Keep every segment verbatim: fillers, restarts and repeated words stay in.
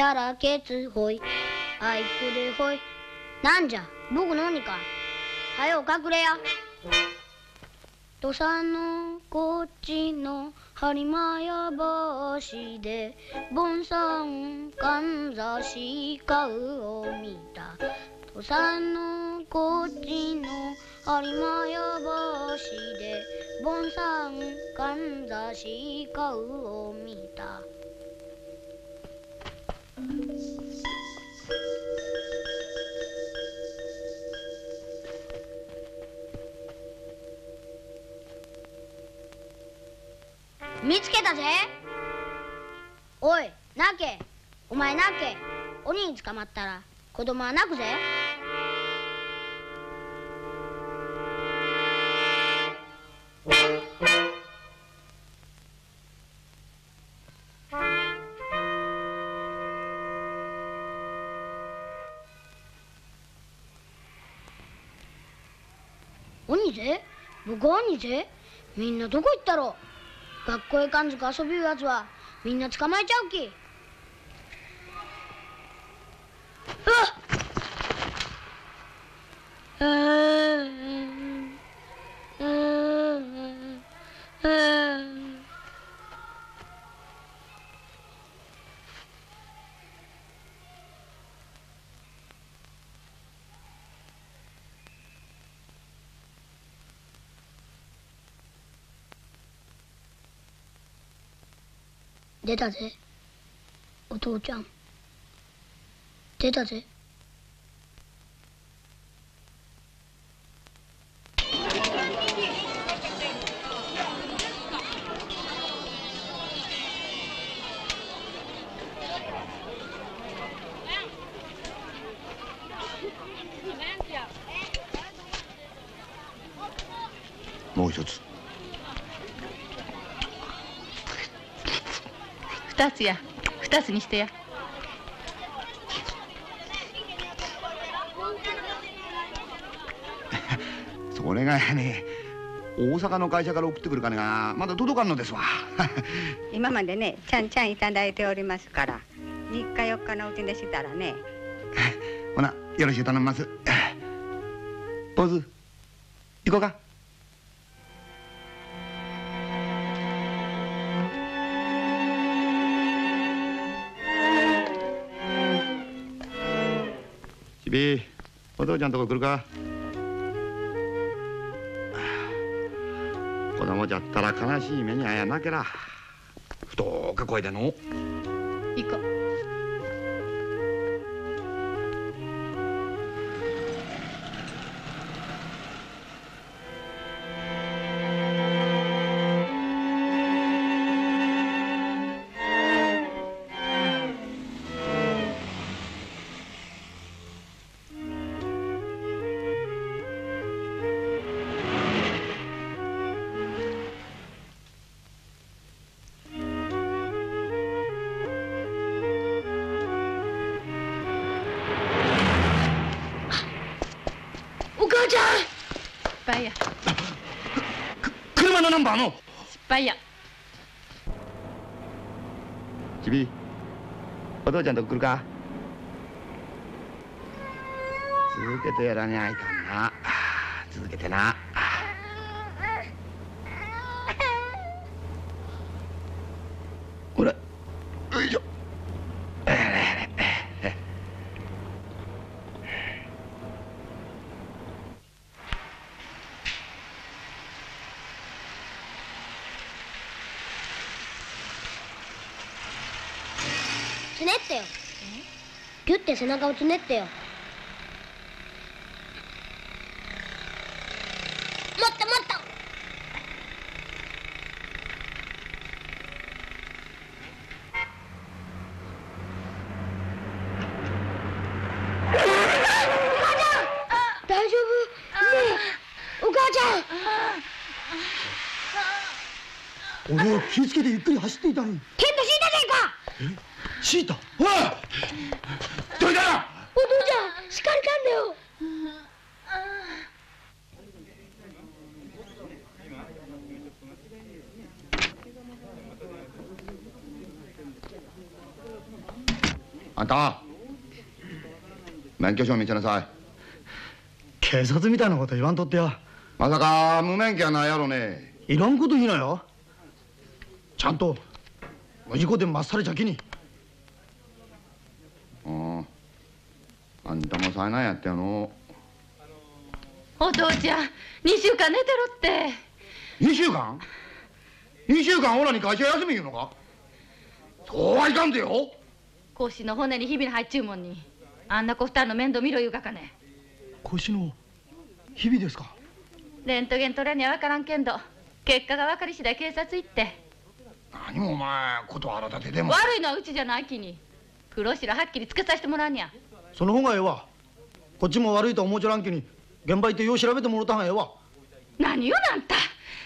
じゃらけつほいあいこでほい。なんじゃ僕の鬼か。はよ隠れや。土佐のこっちの播磨屋橋で盆山かんざし顔を見た。土佐のこっちの播磨屋橋で盆山かんざし顔を見た。見つけたぜ。おい泣け、お前泣け。鬼に捕まったら子供は泣くぜ。鬼ぜ、僕は鬼ぜ。みんなどこ行ったろう。学校へかんずく遊びゆうやつはみんな捕まえちゃうき。あっ、あああ出たぜ、お父ちゃん。出たぜ。 もう一つ。 二つや、二つにしてや。 それがやね、大阪の会社から送ってくる金がまだ届かんのですわ。 今までね、ちゃんちゃんいただいておりますから、みっかよっかのうちでしたらね。 ほな、よろしゅう頼みます。坊主、行こうか。ちび、お父ちゃんとこ来るか。子供じゃったら悲しい目にあやなけら。太か声での。 行こう。 車のナンバーの失敗や。 ちび、お父ちゃんとこ来るか。続けてやらにゃいかんな。続けてな。ほら、よいしょ。 つねってよ。ギュッて背中をつねってよ。もっともっと。大丈夫？ねえ、お母ちゃん。 俺は気をつけてゆっくり走っていたのに。 剣とシータじゃいか。 え？シータ？おい！どいだ！ お父ちゃん、しかりかんだよ。 あんた免許証見せなさい。 警察みたいなこと言わんとってや。 まさか無免許やないやろね。 いらんこと言いなよ。ちゃんと無事故でまっされちゃきに。 うん、あんたも災難やったよの。 お父ちゃんにしゅうかん寝てろって。 にしゅうかんにしゅうかんオラに会社休み言うのか。そうはいかんぜよ。 腰の骨にひびの入っちゅうもんにあんな子二人の面倒見ろ言うかかね。 腰のひびですか。 レントゲン取らには分からんけんど結果が分かり次第警察行って。 何もお前こと荒立てでも。 悪いのはうちじゃないきに黒白はっきりつけさせてもらうにゃ。 その方がええわ。こっちも悪いと思うちょらんきに現場行ってよう調べてもろたんがええわ。 何よあんた。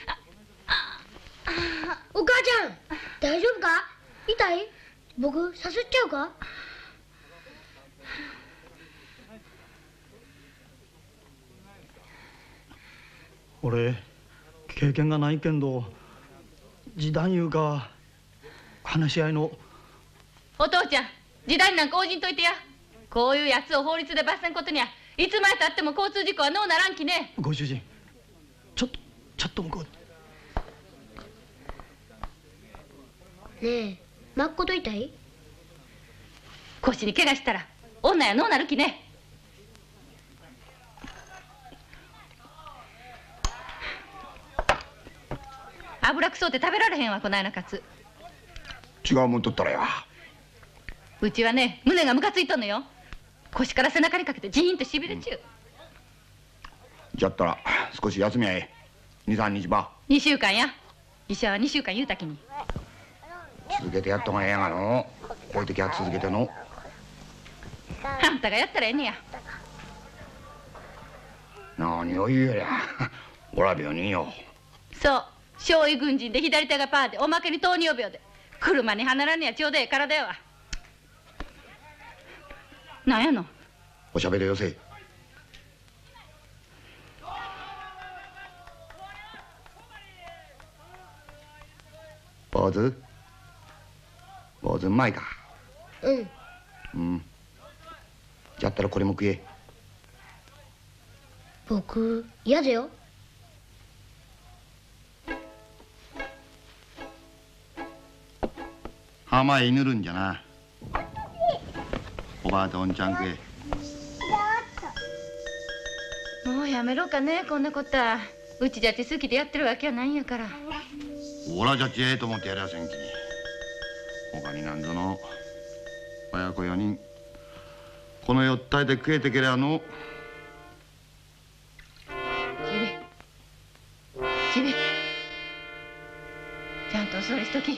お母ちゃん大丈夫か。痛い。僕さすっちゃうか。 俺経験がないけんど示談いうか話し合いの。 お父ちゃん時代なんか応じんといてや。こういうやつを法律で罰せんことにはいつまでたっても交通事故はのうならんきね。 ご主人ちょっとちょっと向こう。 ねえまっこと痛い。 腰に怪我したら女やのうなるきね。油くそうて食べられへんわこないなカツ。 違うもんとったらや。 うちはね胸がムカついとんのよ。腰から背中にかけてジーンとしびれちゅう、うん、 じゃったら少し休みやえ。にさんにちばにしゅうかんや。医者はにしゅうかん言うたきに。 続けてやっとがええやがの。こういう時は続けての。 あんたがやったらええねや。 何を言うやりゃおら病人よ。 そう少尉軍人で左手がパーでおまけに糖尿病で車に離らんにはちょうどええ体やわ。なんやの。 おしゃべりよせ。坊主坊主うまいか。 うんうん。じゃったらこれも食え。 僕嫌だよ。 浜へ塗るんじゃな。おばあとおんちゃん食え。 もうやめろかねこんなことは。うちじゃって好きでやってるわけやないんやから。 おらじゃちええと思ってやりゃせんきに。他になんぞの親子よにんこのよったいで食えてけりゃの。 ちびちびちゃんとお座りしとき。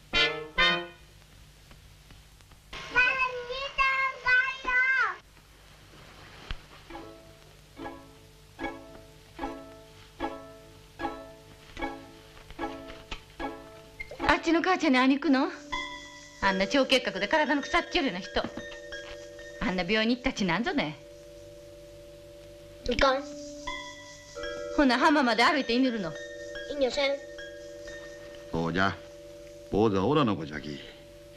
あっちの母ちゃんに会いに行くの。あんな腸結核で体の腐っちゃうような人あんな病院に行ったちなんぞね。 いかん。 ほな浜まで歩いて祈るの。 いいんやせん。 そうじゃ坊主はおらの子じゃき。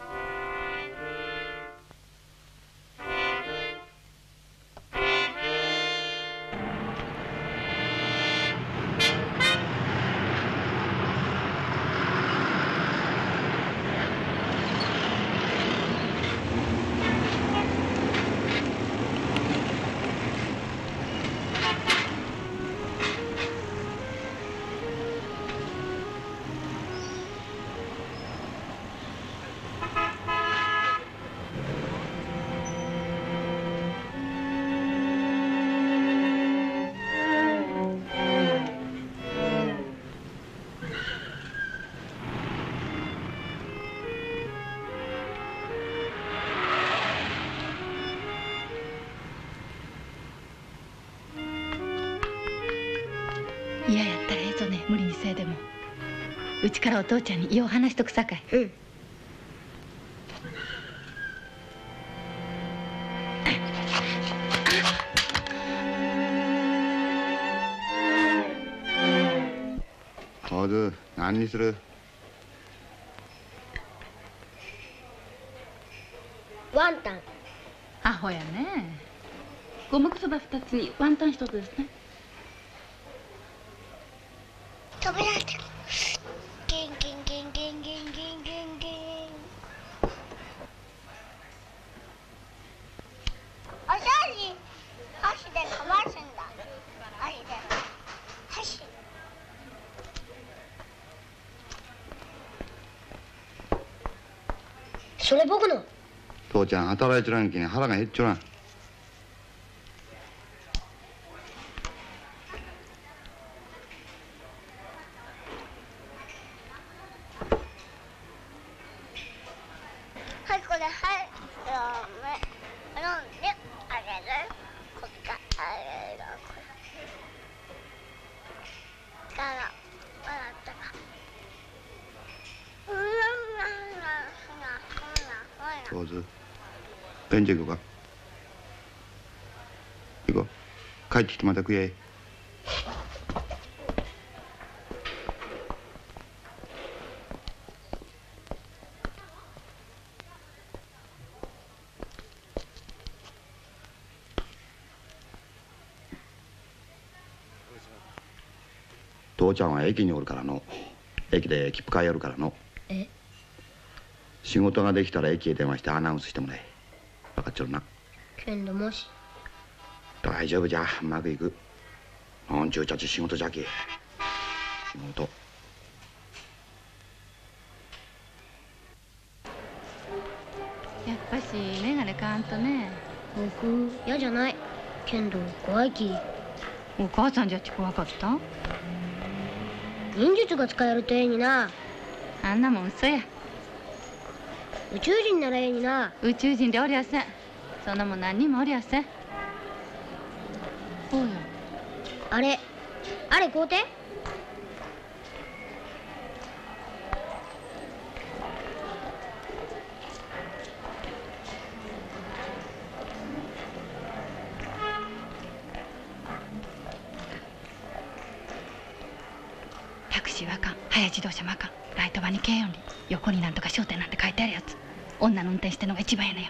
嫌やったらええぞね無理にせえでも。うちからお父ちゃんによう話しとくさかい。 うん。 坊主何にする。 ワンタン。 ホやね。五目そば二つにワンタン一つですね。 飛び出してくる。ギンギンギンギンギンギンギンギン。お掃除。箸でかますんだ。箸で。箸。それ僕の。 父ちゃん働いてらんけん腹が減っちょらん。 はい、これ、はい、飲んであげる。こっちあげる。これ。から、笑ったか。うん、うん、うん、うん、うん、うん。 上手。ベンチ行こうか。行こう。帰ってきてまた食え。父ちゃんは駅におるからの。駅で切符買いやるからの。 え？ 仕事ができたら駅へ電話してアナウンスしてもらえ。分かっちょるな。 けんどもし。 大丈夫じゃ、うまくいく。なんちゅうちゃち仕事じゃけ。仕事。 やっぱし眼鏡買わんとね。 僕嫌じゃない。けんど怖いき。 お母さんじゃっち怖かった？ 忍術が使えるとええにな。 あんなもん嘘や。 宇宙人ならええにな。 宇宙人でおりゃせん。そんなもん何人もおりゃせん。おうや。 あれあれ買うて。 タクシーはあかん。早自動車もあかん。ライトバに軽音に横になんとか商店なんて書いてあるやつ。女の運転してんのが一番やのよ。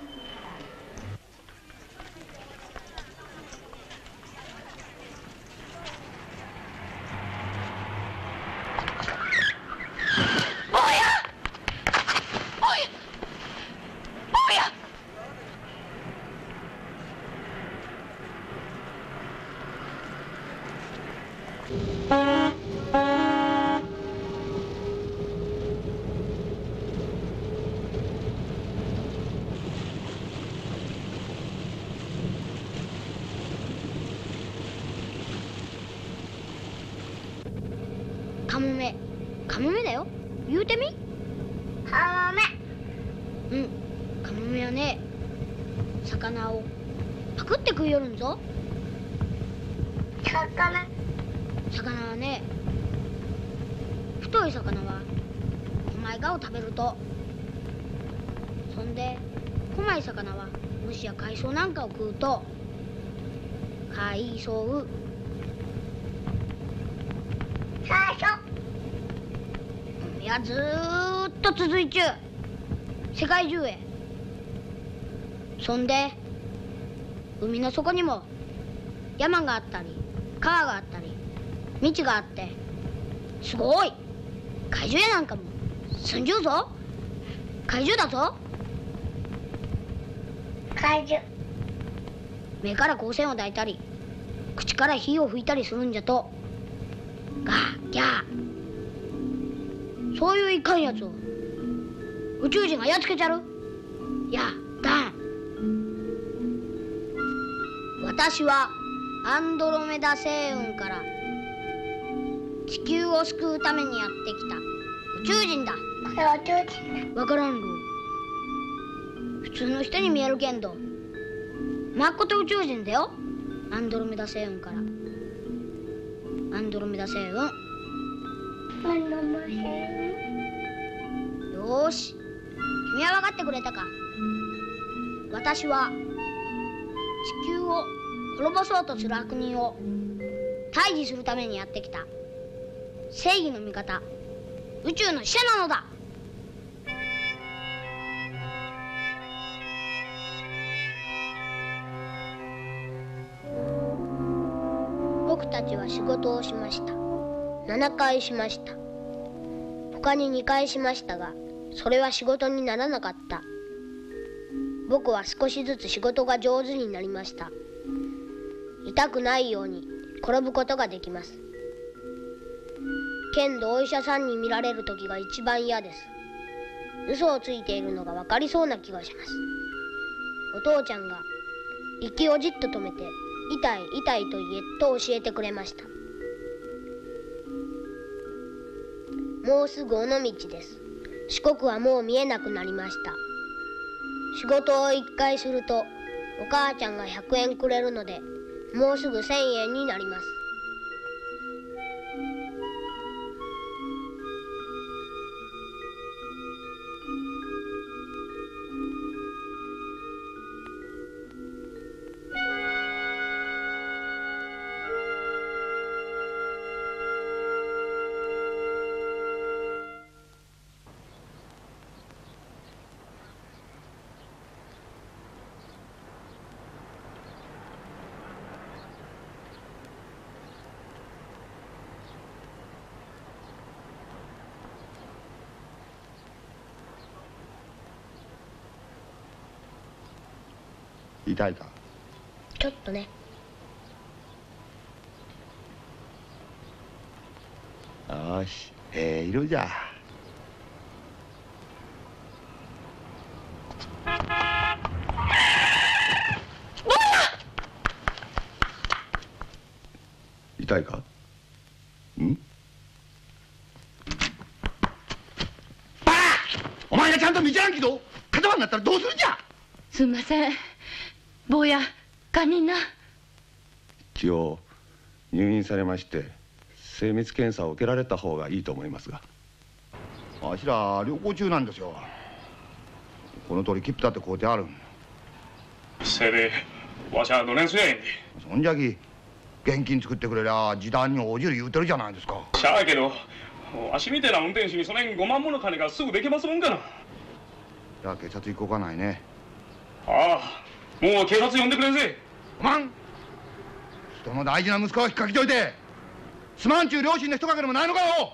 カモメ。カモメだよ。言うてみ。カモメ。うん。カモメはね、魚をパクって食いよるんぞ。魚。魚はね、太い魚は細いガを食べると、そんで細い魚は虫や海藻なんかを食うと、海藻。最初。いや、ずーっと続いちゅう。世界中へ。そんで海の底にも山があったり川があったり道があって、すごい怪獣やなんかも住んじゅうぞ。怪獣だぞ。怪獣。目から光線を抱いたり口から火を吹いたりするんじゃと。ガーギャー。そういういかんやつを宇宙人がやっつけちゃる。やだん。私はアンドロメダ星雲から地球を救うためにやってきた宇宙人だ。これは宇宙人だ。わからんろ。普通の人に見えるけんど、まっこと宇宙人だよ。アンドロメダ星雲から。アンドロメダ星雲。アンドロメダ星雲。よーし、君は分かってくれたか。私は地球を滅ぼそうとする悪人を退治するためにやってきた正義の味方、宇宙の使者なのだ。 僕たちは仕事をしました。ななかいしました。他ににかいしましたが、それは仕事にならなかった。僕は少しずつ仕事が上手になりました。痛くないように転ぶことができます。けんどお医者さんに見られる時が一番嫌です。嘘をついているのが分かりそうな気がします。お父ちゃんが息をじっと止めて、痛い痛いと言えと教えてくれました。もうすぐ尾道です。四国はもう見えなくなりました。仕事を一回するとお母ちゃんがひゃくえんくれるので、もうすぐせんえんになります。 痛いか？ ちょっとね。 よし、ええ色じゃ。痛いか？ん？バカ！お前がちゃんと道案きと片番になったらどうするんじゃ。 すんません、坊や堪忍な。 一応入院されまして精密検査を受けられた方がいいと思いますが。あしら旅行中なんですよ。この通り切符だって買うてある。 せいでわしはどねんすやいんで。 そんじゃき現金作ってくれりゃ時短に応じる言うてるじゃないですか。 しゃあけどわしみてえな運転手にそねんごまんもの金がすぐできますもんかな。 じゃあ警察行こうかないね。 ああ、もう警察呼んでくれんぜ。 おまん、人の大事な息子を引っかきといてすまんちゅう両親の一かけでもないのかよ。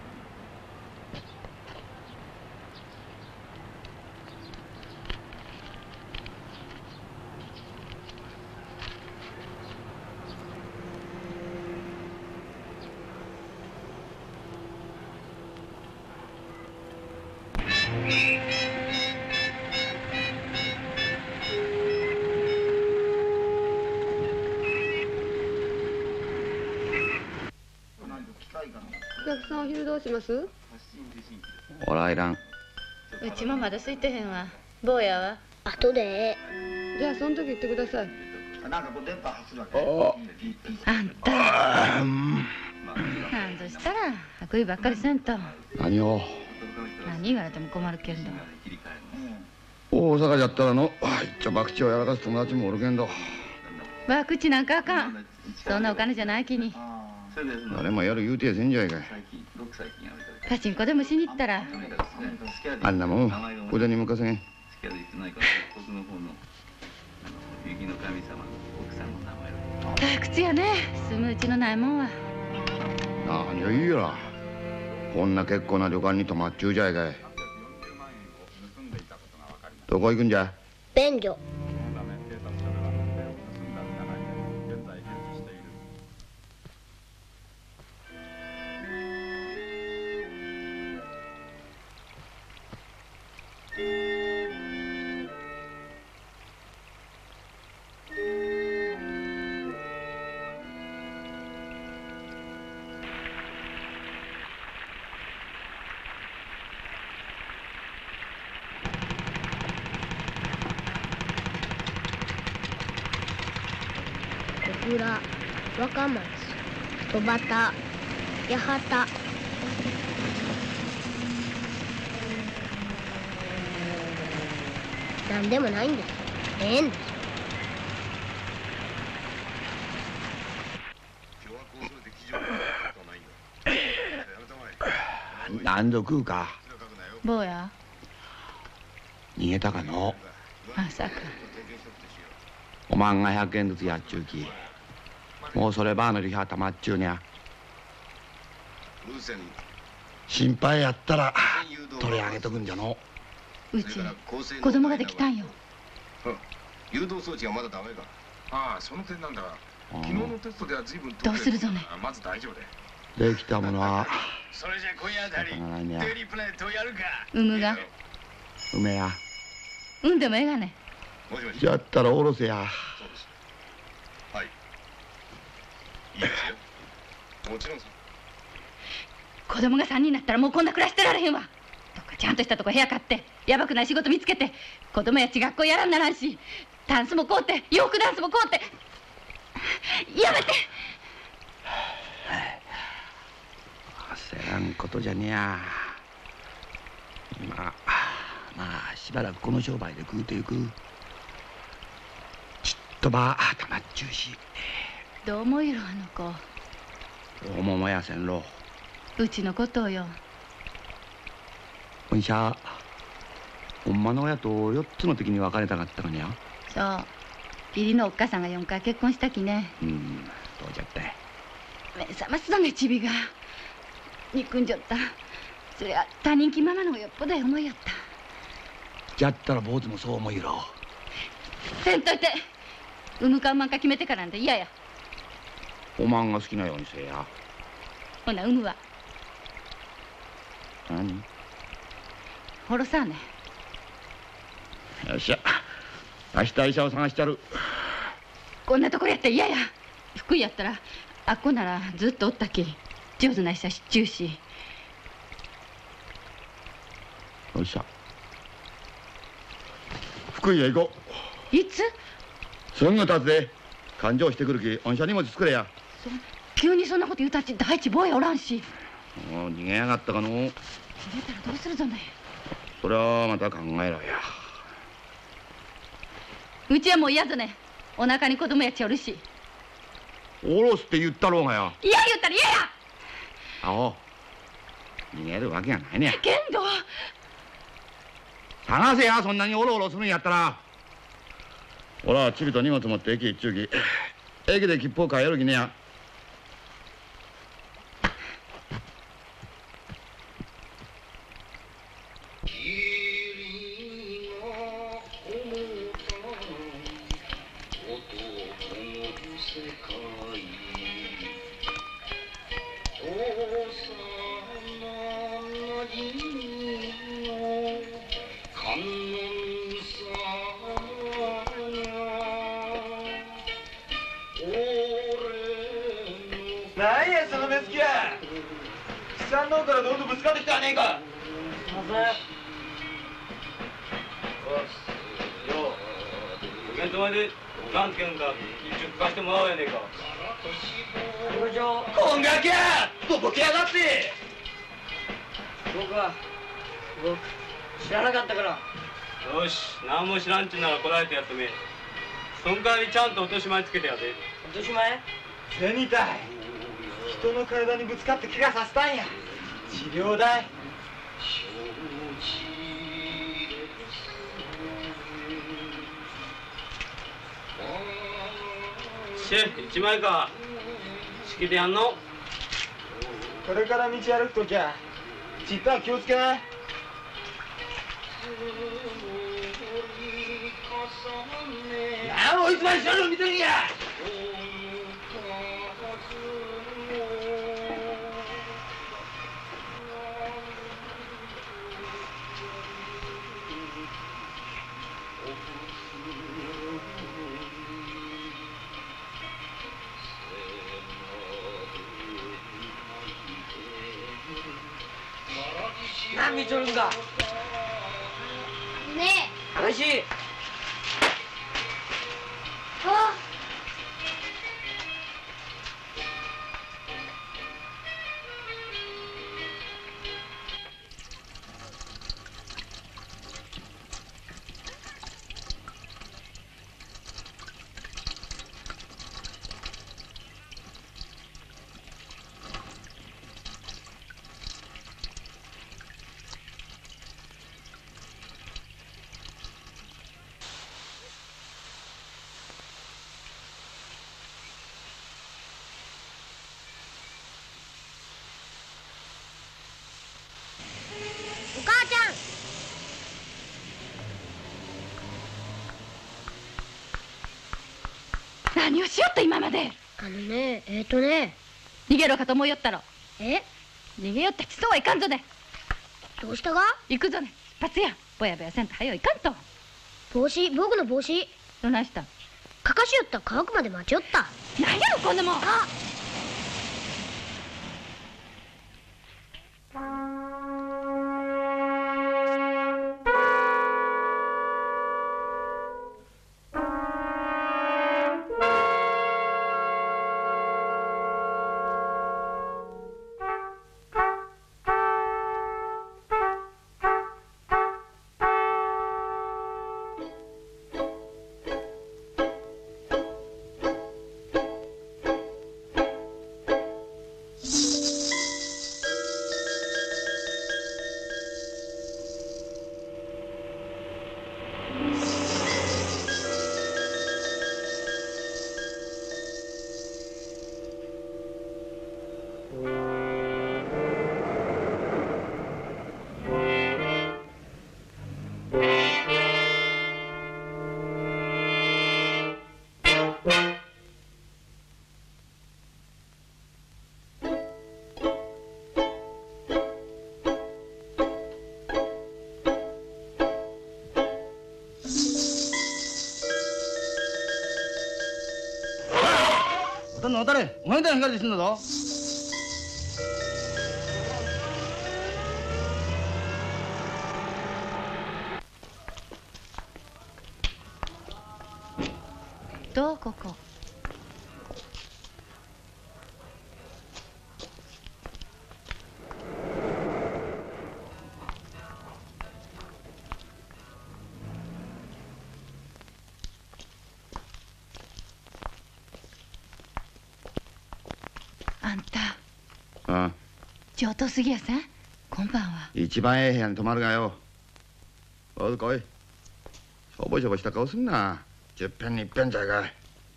お客さんお昼どうします？ おらいらん。 うちもまだ空いてへんわ。坊やは後でええ。 じゃあその時言ってください。 あんたなんとしたら悪意ばっかりせんと。 何を？ 何言われても困るけんど。 大阪じゃったらの一丁博打をやらかす友達もおるけんど。 博打なんかあかん。そんなお金じゃないきに。 誰もやる言うてやせんじゃいかい。 パチンコでもしに行ったら。 あんなもん腕に向かせん。 退屈やね、住むうちのないもんは。 何を言うやら、こんな結構な旅館に泊まっちゅうじゃいかい。どこ行くんじゃ？ 便所。小倉、若松、戸端、八幡。なんでもないんです。ええんです。 何度食うか。 坊や逃げたかの。 まさか。 おまんがひゃくえんずつやっちゅうきもうそればあのリハたまっちゅうにゃ。心配やったら取り上げとくんじゃの。 うち子供ができたんよ。 誘導装置がまだダメか。ああ、その点なんだが、昨日のテストでは随分どうするぞね。 まず大丈夫で。 できたものはそれじゃ今夜あたりデイリープラネットをやるか。 産むが梅や。 産んでもええがね。 もしもし。 じゃったらおろせや。 そうです。はい。いいですよ。もちろんさ。 子供がさんにんになったらもうこんな暮らしてられへんわ。どっかちゃんとしたとこ部屋買ってやばくない仕事見つけて子供やち学校やらんならんし、ダンスもこうって洋服ダンスもこうってやめて。 焦らんことじゃねや。まあまあしばらくこの商売で食うてゆく。ちっとばたまっちゅうし。 どう思うよあの子。 大桃やせんろ。 うちのことをよ。 おんしゃほんまの親とよっつの時に別れたかったのにゃ。 そう、義理のおっかさんがよんかい結婚したきね。 うん、どうじゃったい。 目覚ますだね、ちびが憎んじゃった。そりゃ他人気ママの方がよっぽど思いやった。 じゃったら坊主もそう思いろ。 せんといて。産むか産まんか決めてからなんて嫌や。 おまんが好きなようにせえや。 ほな産むわ。 何？ ほろさあね。 よっしゃ、明日医者を探してやる。 こんなところやったら嫌や。福井やったらあっこならずっとおったき上手な医者知っちゅうし。 よっしゃ、福井へ行こう。いつ？ すぐ経つで。勘定してくるき御社荷物作れや。 急にそんなこと言うたち第一坊やおらんし。 もう逃げやがったかの。逃げたらどうするぞね。 それはまた考えろや。 うちはもう嫌ぞね。お腹に子供やちおるし。 おろすって言ったろうがや。 嫌言ったら嫌や。 あお、逃げるわけがないね。 けんど探せや。そんなにおろおろするんやったら。俺はチビと荷物持って駅へ行っちゅうき駅で切符を買えるきねや。 何やその目つきや。木さんの方からどんどんぶつかってきたねえか。すいません。よし、よ、イベント前で何件か一着貸してもらおうやねえか。こんがきゃとぼけやがって。僕は僕知らなかったから。よし、何も知らんちゅうならこらえてやってみ。そん代わりちゃんと落とし前つけてやで。落とし前？銭たい。人の体にぶつかって怪我させたんや。治療代。シェフ一枚か。式でやんの。これから道歩くときゃちったん気をつけない。何をいつまで後ろ見てるんや。何見ちょるんだ。 ねえ。 話。 あ。 何をしよった今まで。 あのね、えっとね。 逃げろかと思いよったろ。 え？ 逃げよってそうはいかんぞね。 どうしたが？ 行くぞね。出発や。ぼやぼやせんと早いかんと。 帽子、僕の帽子。 どないした？ かかしよったら乾くまで待ちよった。 何やろこんなもん。 あ。 の渡れ、お前みたいな光ですんだぞ。 どうここ。あんた。 ああ。 上等すぎやせん。今晩は。 一番ええ部屋に泊まるがよ。おう来い。しょぼしょぼした顔すんな。十遍に一遍じゃいかい。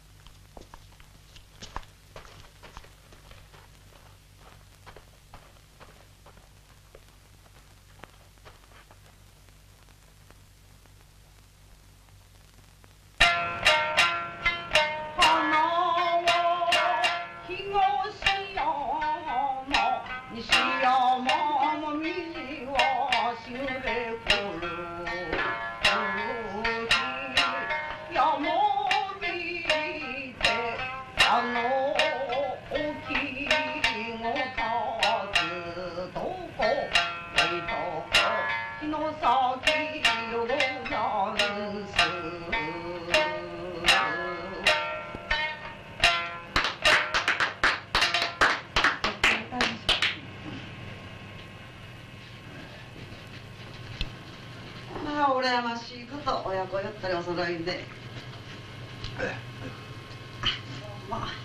羨ましいこと親子よったりお揃いで。まあ、いただき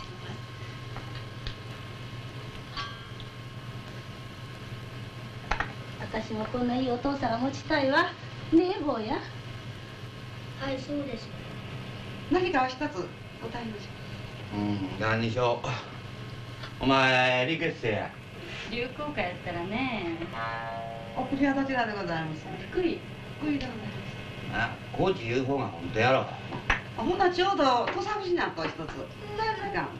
ます。私もこんないいお父さんが持ちたいわ。ねえ坊や。 はい、そうです。 何か一つお頼みします。 うん、何にしよう。お前リクエストや。 流行歌やったらね。 送りはどちらでございます。 福井。 福井でございます。 あ、高知いう方が本当やろ。 あ、ほなちょうど土佐節なんと一つ。何か。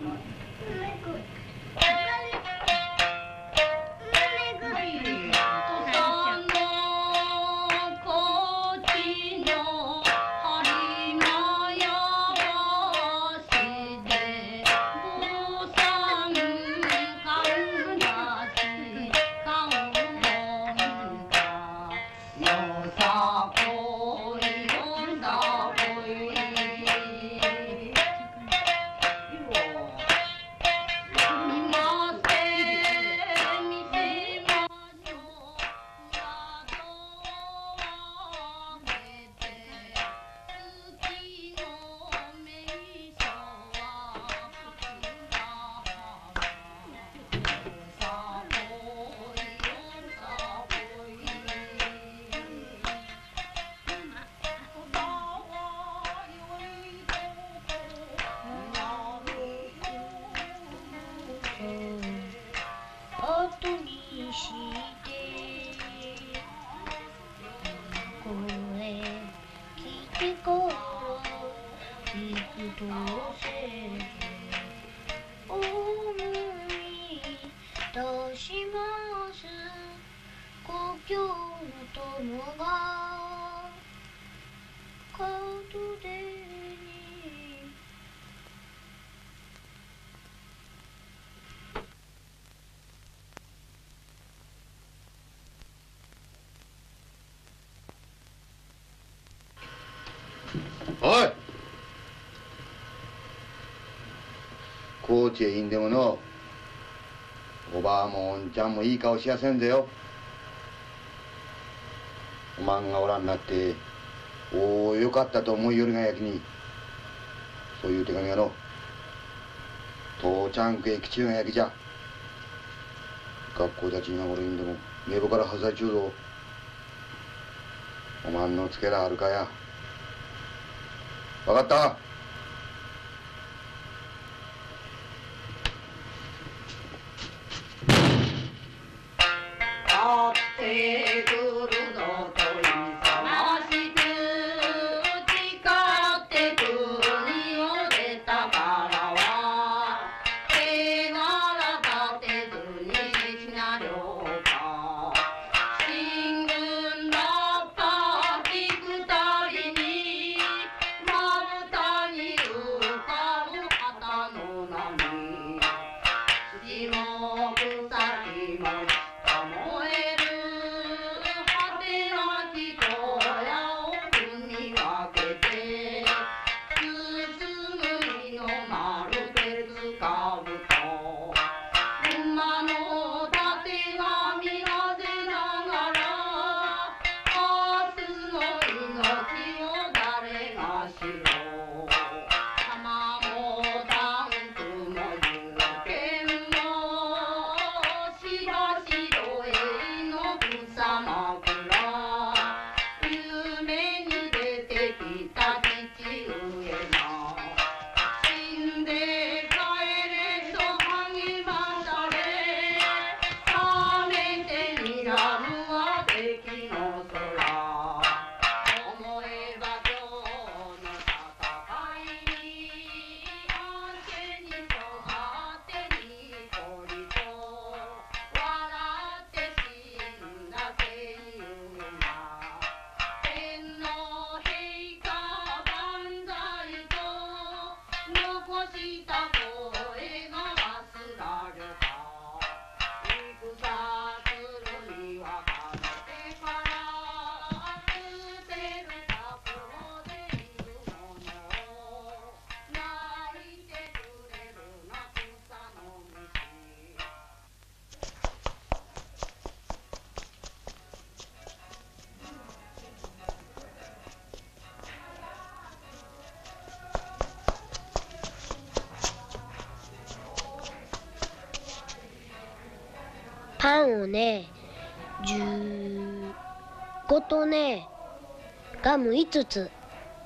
今日の友が門出におい高知へいんでものおばあもおんちゃんもいい顔しやせんぜよ。おまんがおらんなっておおよかったと思いよりがやきにそういう手紙がの父ちゃんくへ来ちゅうがやきじゃ。学校たち今頃いんでも名簿から外れちゅうぞ。おまんのつけらあるかや。分かった。 ってくるのといさまして誓って国を出たからは手柄立てずにしなりょうか新軍ラッパ聞くたびにまぶたに浮かぶ旗の波土も草木も燃える果てなき荒野を踏み分けて包む身の丸鉄かぶと馬のたてがみなぜながら明日の命を誰が知ろう玉もタンクも銃剣もしばしどえの草枕夢に出てきた父上が死んで帰れと励まされ覚めて睨むは敵の空思えば今日の戦いに安全に染まってにこりと笑って死んだ戦友が天皇陛下万歳と残した声が忘られた戦するにはかねてから捨てる覚悟でいるもの泣いてくれるな草の虫パンをねじゅうごとねガムいつつ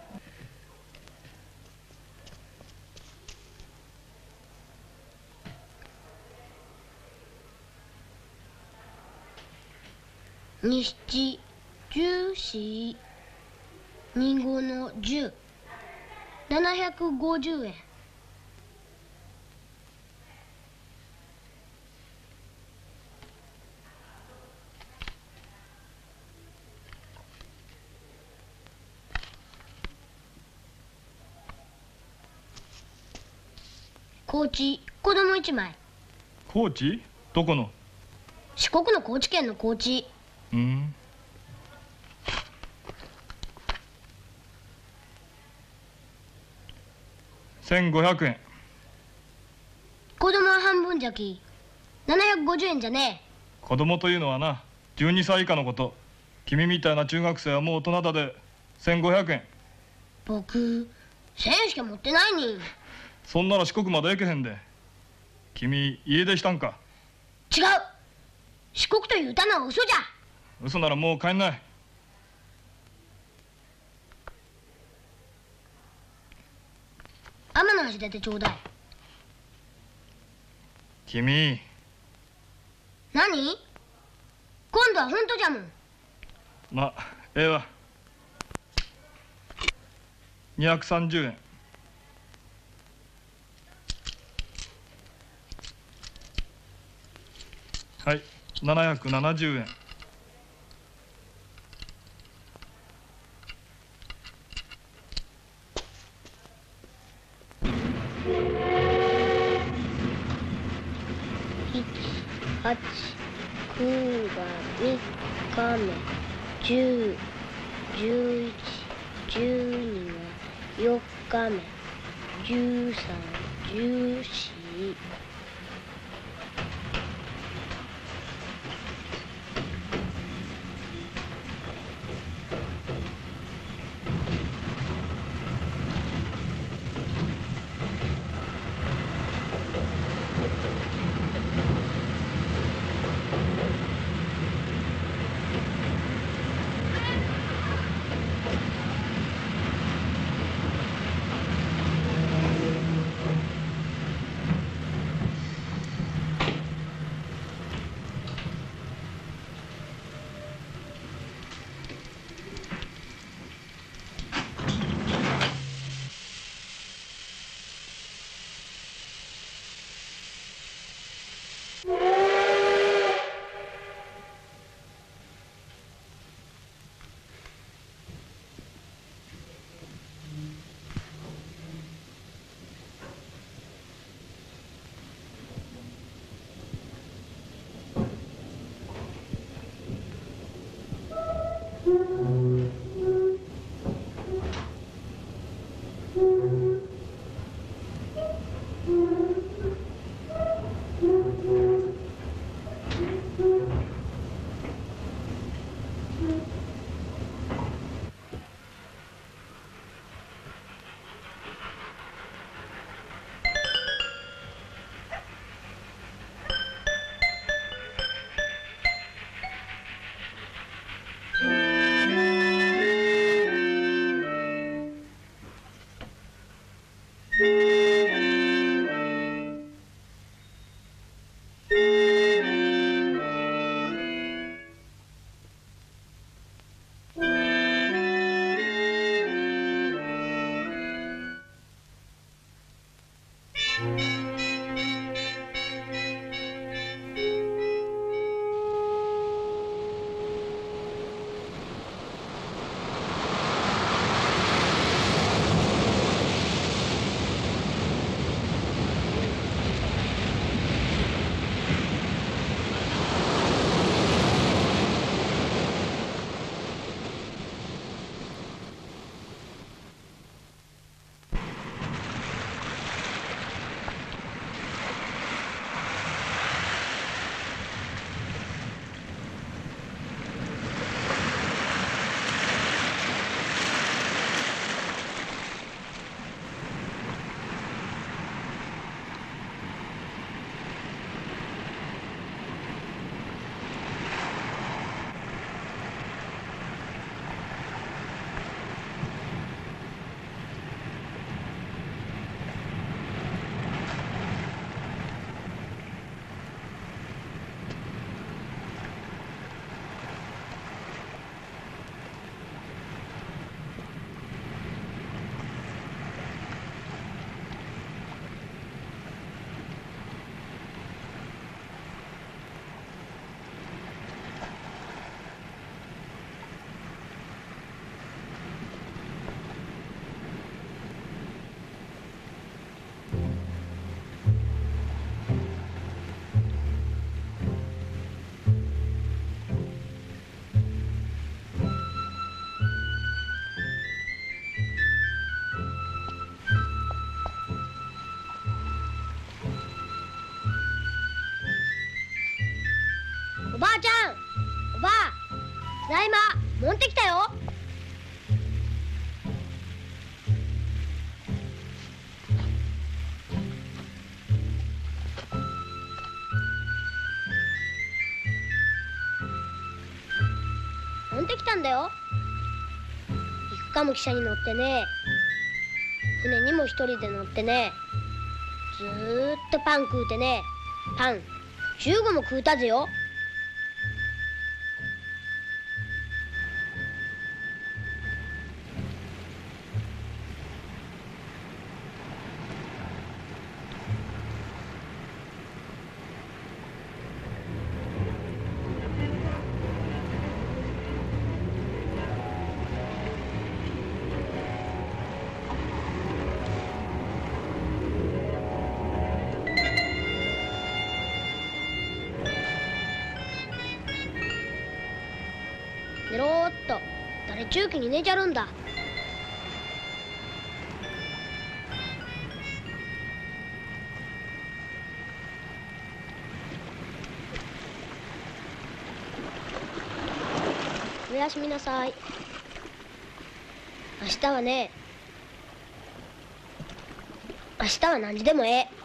に七十四に五の十七百五十円高知子供一枚高知どこの四国の高知県の高知うん千五百円子供は半分じゃき七百五十円じゃねえ子供というのはなじゅうにさい以下のこと君みたいな中学生はもう大人だで千五百円僕千円しか持ってないにそんなら四国まで行けへんで君家出したんか違う四国という歌のは嘘じゃ嘘ならもう帰んない天の橋出てちょうだい君何今度は本当じゃもんまあええわにひゃくさんじゅうえんはいななひゃくななじゅうえんいち、はち、くがみっかめ、じゅう、じゅういち、じゅうにがよっかめ、じゅうさん、じゅうよん。 おばあちゃん、おばあ、ただいま持ってきたよ。持ってきたんだよ。陸かむ汽車に乗ってね、船にも一人で乗ってね、ずーっとパン食うてね、パンじゅうごも食うたぜよ。 寝ろーっと。誰中期に寝ちゃるんだ。おやすみなさい。明日はね、明日は何時でもええ。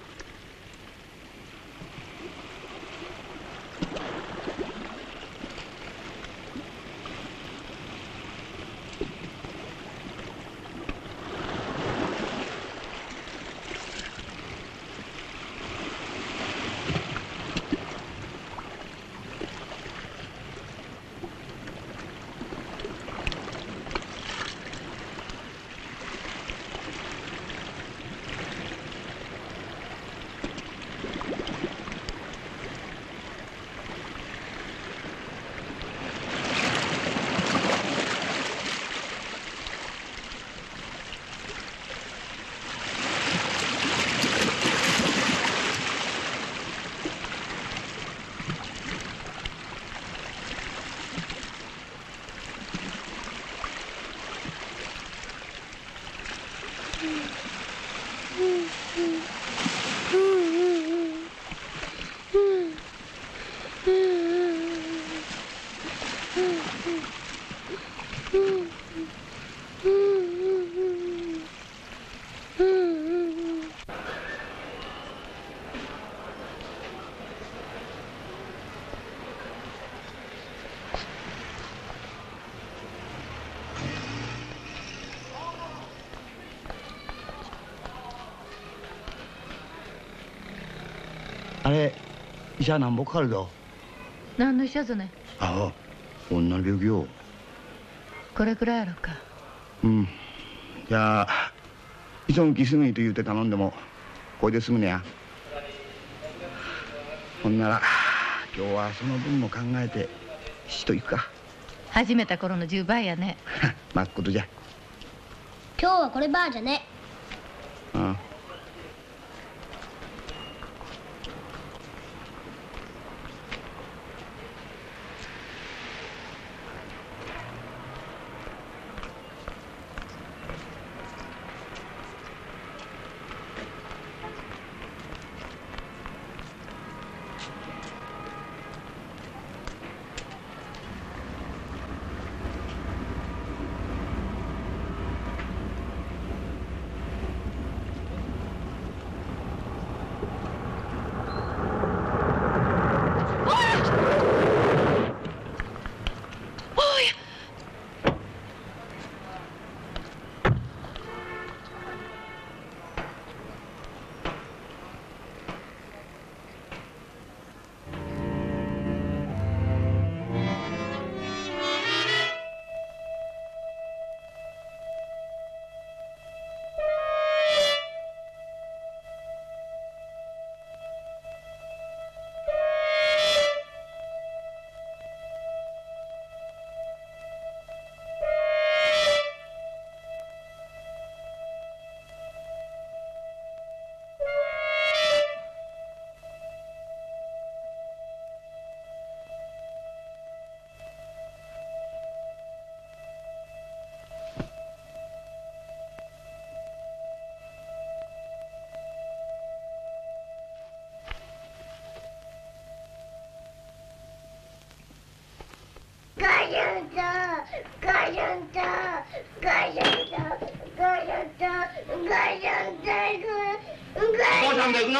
あれ医者なんぼかかるぞ。 何の医者ぞね。 ああ、女の病気よ。 これくらいやろか。 うん。じゃあ急ぎすぐにと言うて頼んでもこれで済むねや。ほんなら今日はその分も考えてしといくか。 始めた頃のじゅうばいやね。 まっことじゃ。 今日はこればあじゃね。 ああ。 父さんが行くの。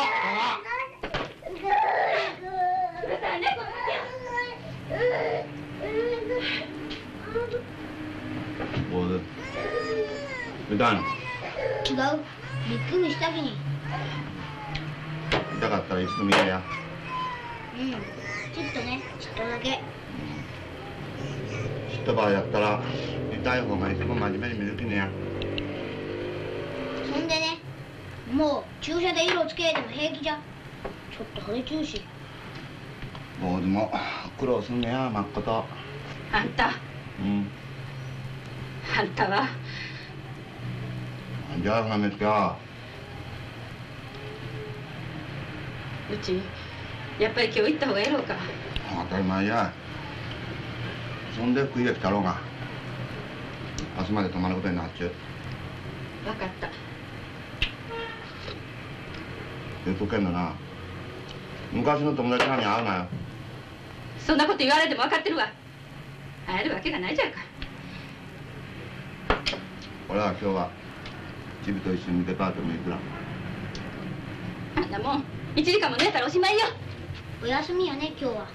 おい、痛いの？ 違う。びっくりしたきに。 痛かったら一度見てや。 うん。ちょっとね、ちょっとだけ。 知った場合やったら痛い方がいつも真面目に見るきねや。 そんでね、もう注射で色つけても平気じゃ。ちょっと腫れちゅうし。 坊主も苦労すんねや、まっこと。 あんた。 うん。 あんたは。 じゃあなめっか。 うちやっぱり今日行った方がええろうか。 当たり前や。 そんで福井へ来たろうが明日まで泊まることになっちゅう。 分かった。 言うとけんだな、昔の友達らに会うなよ。 そんなこと言われても分かってるわ。会えるわけがないじゃんか。 俺は今日はチビと一緒にデパートに行くら。 あんなもんいちじかんも寝たらおしまいよ。 お休みやね今日は。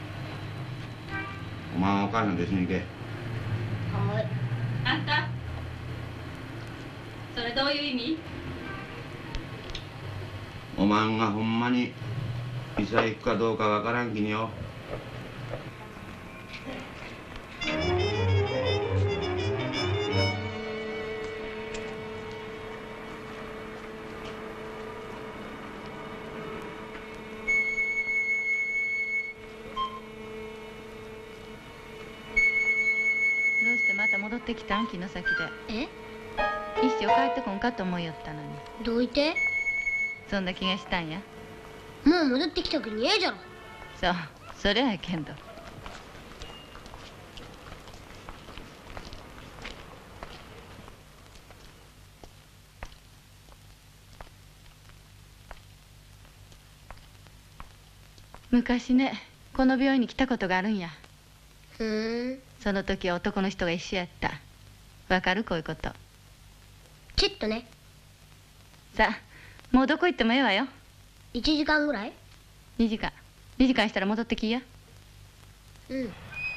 お前はお母さんと一緒に行け。 はい。 あんたそれどういう意味？ お前がほんまに医者行くかどうかわからんきによ。 どうしてまた戻ってきたん？城崎で。 え？ 一生帰ってこんかと思いよったのに。 どういて？ そんな気がしたんや。 もう戻ってきたくにええじゃろ。 そう、そりゃやけんど。昔ね、この病院に来たことがあるんや。 ふーん。 その時は男の人が一緒やった。わかる？こういうこと。 ちっとね。 さあ、もうどこ行ってもええわよ。 いちじかんぐらい？ にじかん。にじかんしたら戻ってきいや。 うん。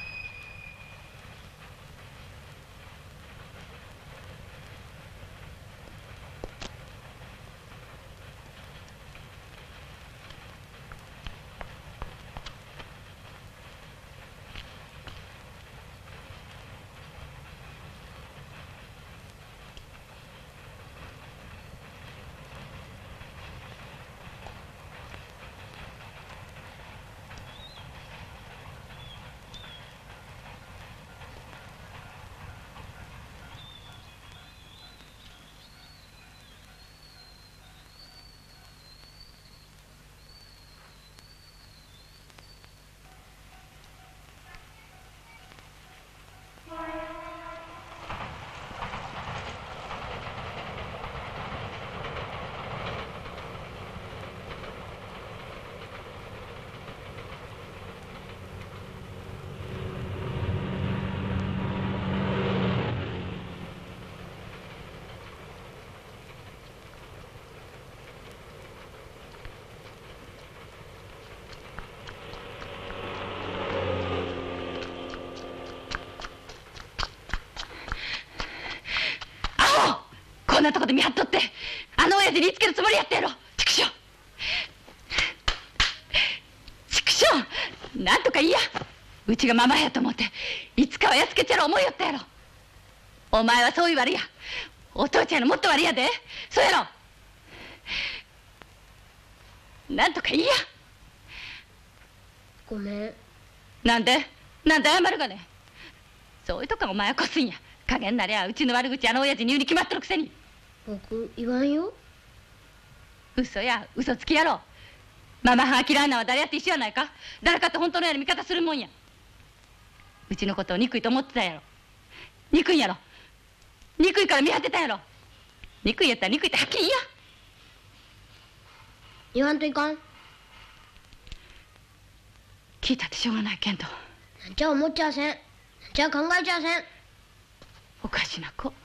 こんなとこで見張っとってあの親父に言いつけるつもりやったやろ。畜生畜生、なんとかいいや。うちがママやと思っていつかはやっつけちゃろ思いよったやろ。お前はそういう悪いや。お父ちゃんのもっと悪いやで。そうやろ。なんとかいいや。 ごめん。 なんでなんで謝るがね。そういうとこがお前はこすんや。加減なりゃうちの悪口あの親父に言うに決まっとるくせに。 僕言わんよ。 嘘や嘘つきやろ。ママは嫌いなのは誰やって一緒やないか。誰かって本当のように味方するもんや。うちのことを憎いと思ってたやろ。憎いんやろ。憎いから見張ってたやろ。憎いやったら憎いってはっきり言いや。 言わんといかん。 聞いたってしょうがないけんど。 なんちゃ思っちゃあせん。なんちゃ考えちゃあせん。 おかしな子。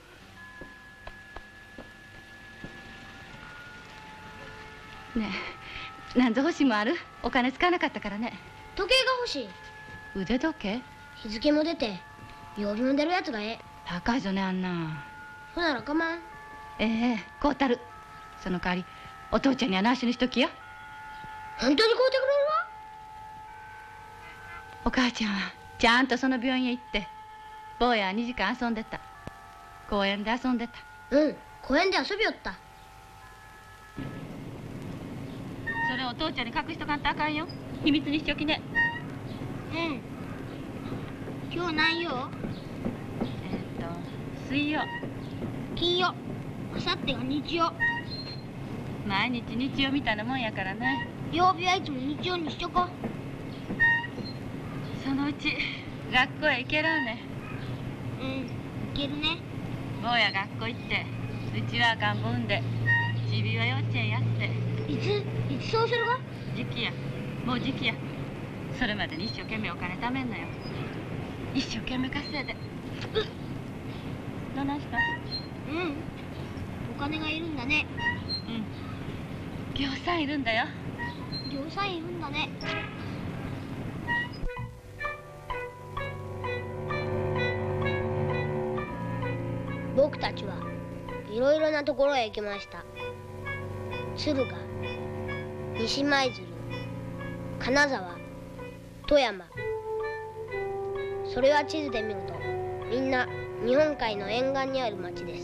ねえ、なんぞ欲しいもんある？お金使わなかったからね。 時計が欲しい。 腕時計？ 日付も出て曜日も出るやつがええ。 高いぞねあんな。 ほならかまん。 ええ、こうたる。その代わりお父ちゃんには内緒にしときや。 本当に買うてくれるわ。 お母ちゃんはちゃんとその病院へ行って坊やはにじかん遊んでた。公園で遊んでた。 うん、公園で遊びよった。 それお父ちゃんに隠しとかんとあかんよ。秘密にしときね。 うん。今日何曜？ えっと水曜、 金曜、あさってが日曜。 毎日日曜みたいなもんやからね。 曜日はいつも日曜にしとこう。 そのうち学校へ行けるね。 うん行けるね。 坊や学校行ってうちは赤ん坊産んでちびは幼稚園やっていついつそうするが？ 時期やもう時期や。それまでに一生懸命お金貯めんのよ。一生懸命稼いで。どないした？ うんお金がいるんだね。 うん業さんいるんだよ。 業さんいるんだね。僕たちはいろいろなところへ行きました。敦賀、西舞鶴、金沢、富山。それは地図で見るとみんな日本海の沿岸にある町です。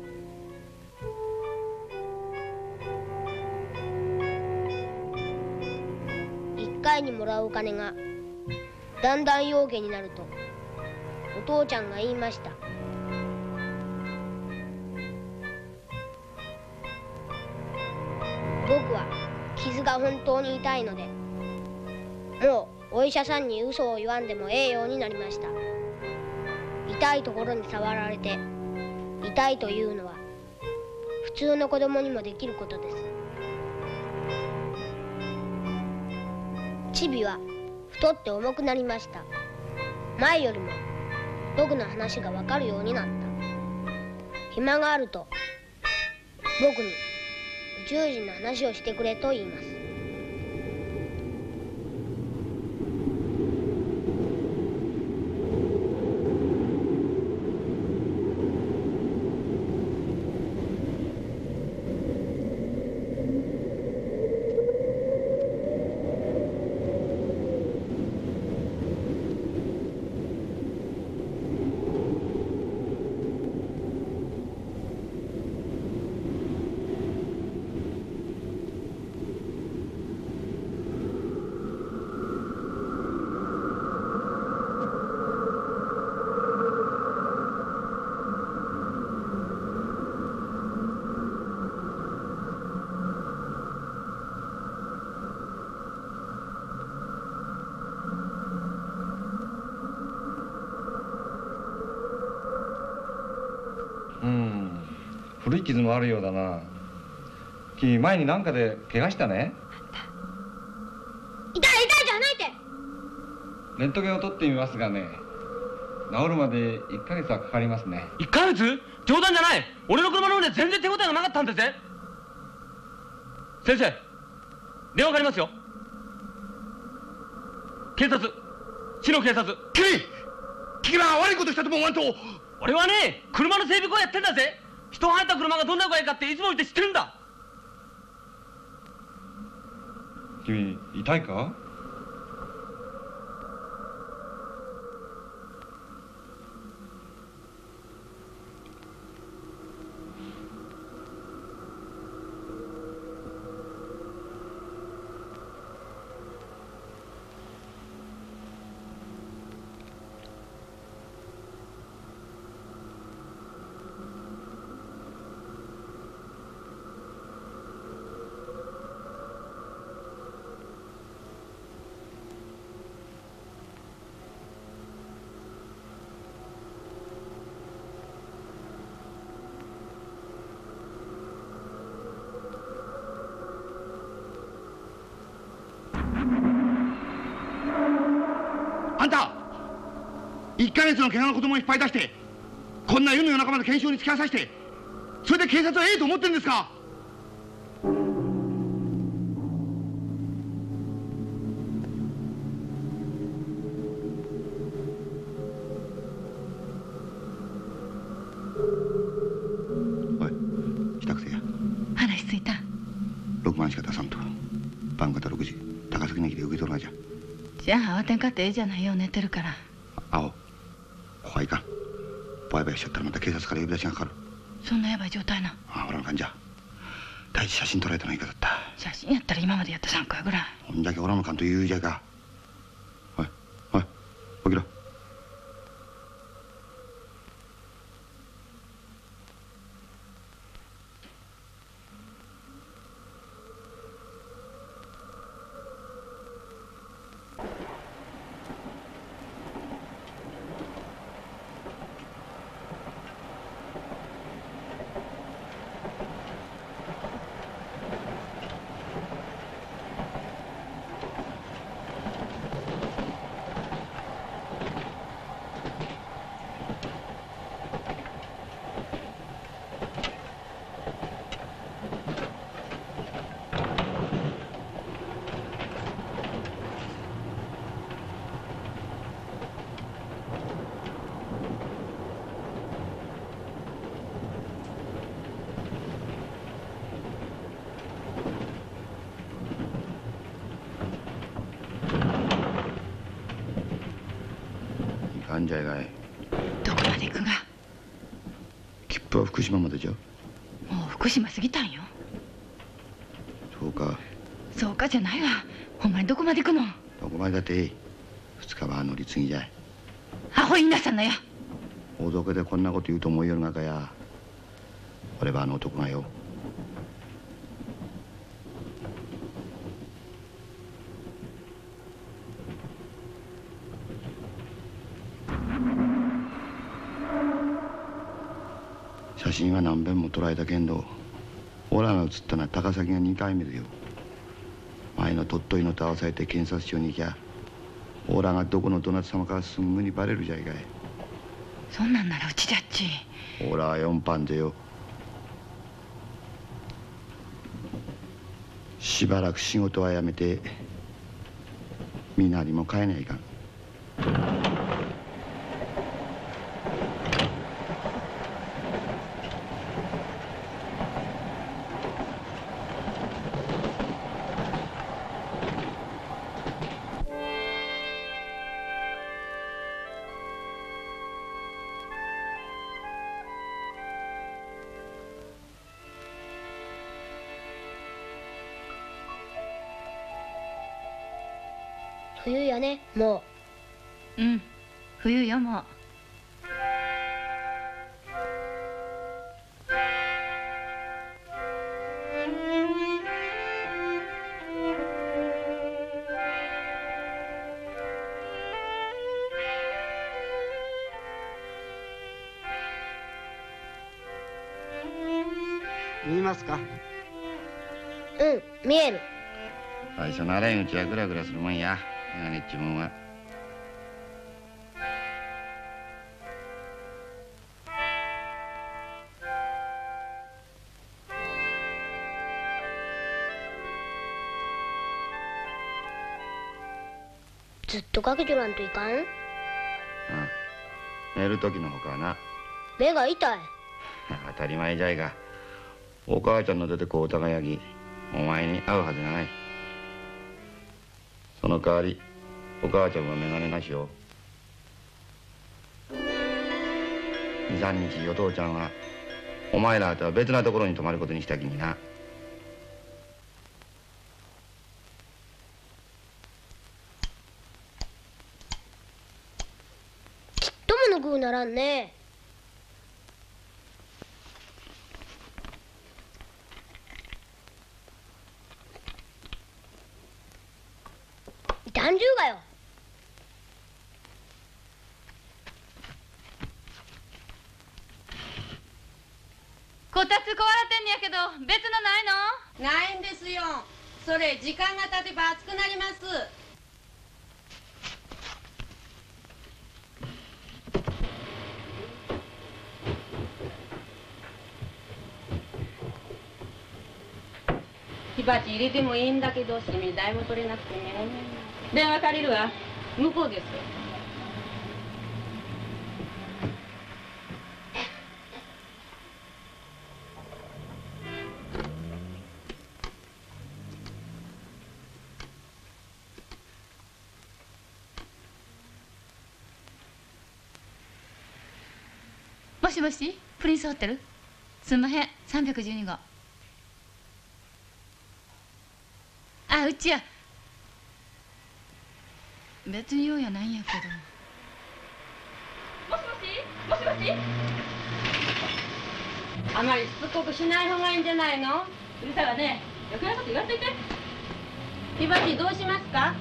一回にもらうお金がだんだん要件になるとお父ちゃんが言いました。僕は傷が本当に痛いのでもうお医者さんに嘘を言わんでもええようになりました。痛いところに触られて痛いというのは普通の子供にもできることです。チビは太って重くなりました。前よりも僕の話がわかるようになった。暇があると僕に宇宙人の話をしてくれと言います。 古い傷もあるようだな。君前に何かで怪我したね。 痛い痛いじゃないって。 レントゲンを取ってみますがね、治るまでいっかげつはかかりますね。 いっかげつ？冗談じゃない。俺の車の上で全然手応えがなかったんだぜ。先生電話かかりますよ。警察、市の警察。 君君が悪いことしたとも思わんと。 俺はね車の整備工やってんだぜ。人が入った車がどんな具合かっていつも言って知ってるんだ。 君痛いか？ あんたいっかげつの怪我の子供を引っ張り出してこんな世の夜中まで検証に付き合わさせてそれで警察はええと思ってんですか？おい支度せや。 話ついた。 ろくまんしか出さんと晩方ろくじ高崎の駅で受け取るがじゃ。 じゃあ慌てんかってええじゃないよ。寝てるから。 青ここはいかん。バイバイしちゃったらまた警察から呼び出しがかかる。 そんなやばい状態な。 ああ俺の感じじゃ。第一写真撮られたのがいいかだった。 写真やったら今までやったさんかいぐらい。 ほんじゃけおらんのかんと言うじゃか。おいおい起きろ。 なんじゃいがい。 どこまで行くが？ 切符は福島までじゃ。 もう福島過ぎたんよ。 そうか。 そうかじゃないわ。ほんまにどこまで行くの？ どこまでだっていい。二日は乗り継ぎじゃい。 アホ言いなさんなや。 大道家でこんなこと言うと思いよるがかや。俺はあの男がよ。写真は何遍も捉えたけんど、オラが写ったのは高崎がにかいめだよ。前の鳥取のと合わされて検察庁に行きゃ、オラがどこのどなた様かすぐにバレるじゃいかい。 そんなんならうちじゃっち。 オラは四班でよ。しばらく仕事はやめて、みなりも帰えないかん。 冬やね、もう。うん、冬よもう。 見えますか？ うん、見える。 最初の洗いうちはグラグラするもんや。メガネっちゅうもんは。 ずっとかけとらんといかん。 うん、寝る時のほかはな。 目が痛い。 当たり前じゃいが、お母ちゃんの出てこうたがやき、お前に会うはずがない。その代わりお母ちゃんは眼鏡なしよ。二三日お父ちゃんはお前らとは別なところに泊まることにしたきにな。 ちっともぬくうならんね。團十がよ。 こたつ壊れてんやけど別のないの？ ないんですよ。それ時間が経てば熱くなります。火鉢入れてもいいんだけど炭代も取れなくてね。電話借りるわ。向こうです。 もしもし、プリンスホテル？すんまへん、さんびゃくじゅうにご。あ、うちや。別に用やないんやけど。 もしもし？もしもし？あまりしつこくしない方がいいんじゃないの？うるさがね、余計なこと言わんといて。火鉢どうしますか？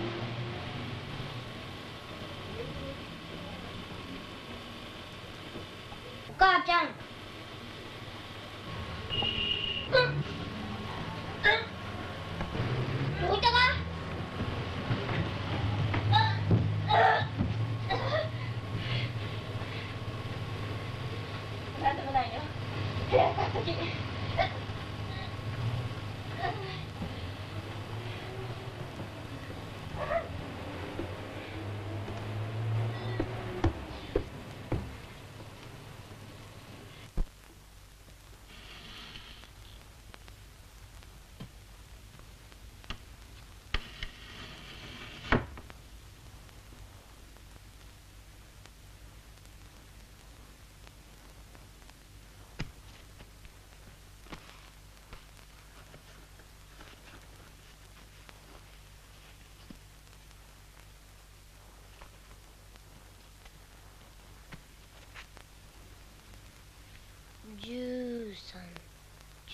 お母ちゃん。うん。うん。どういたか？ なんでもないよ。部屋買っとき。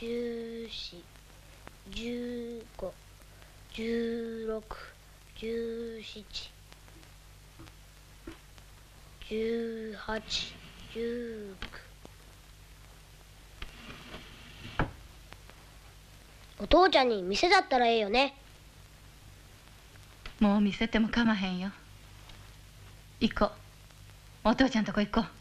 じゅうよん、じゅうご、じゅうろく、じゅうなな、じゅうはち、じゅうきゅう。お父ちゃんに店だったらええよね。 もう見せてもかまへんよ。行こう。お父ちゃんとこ行こう。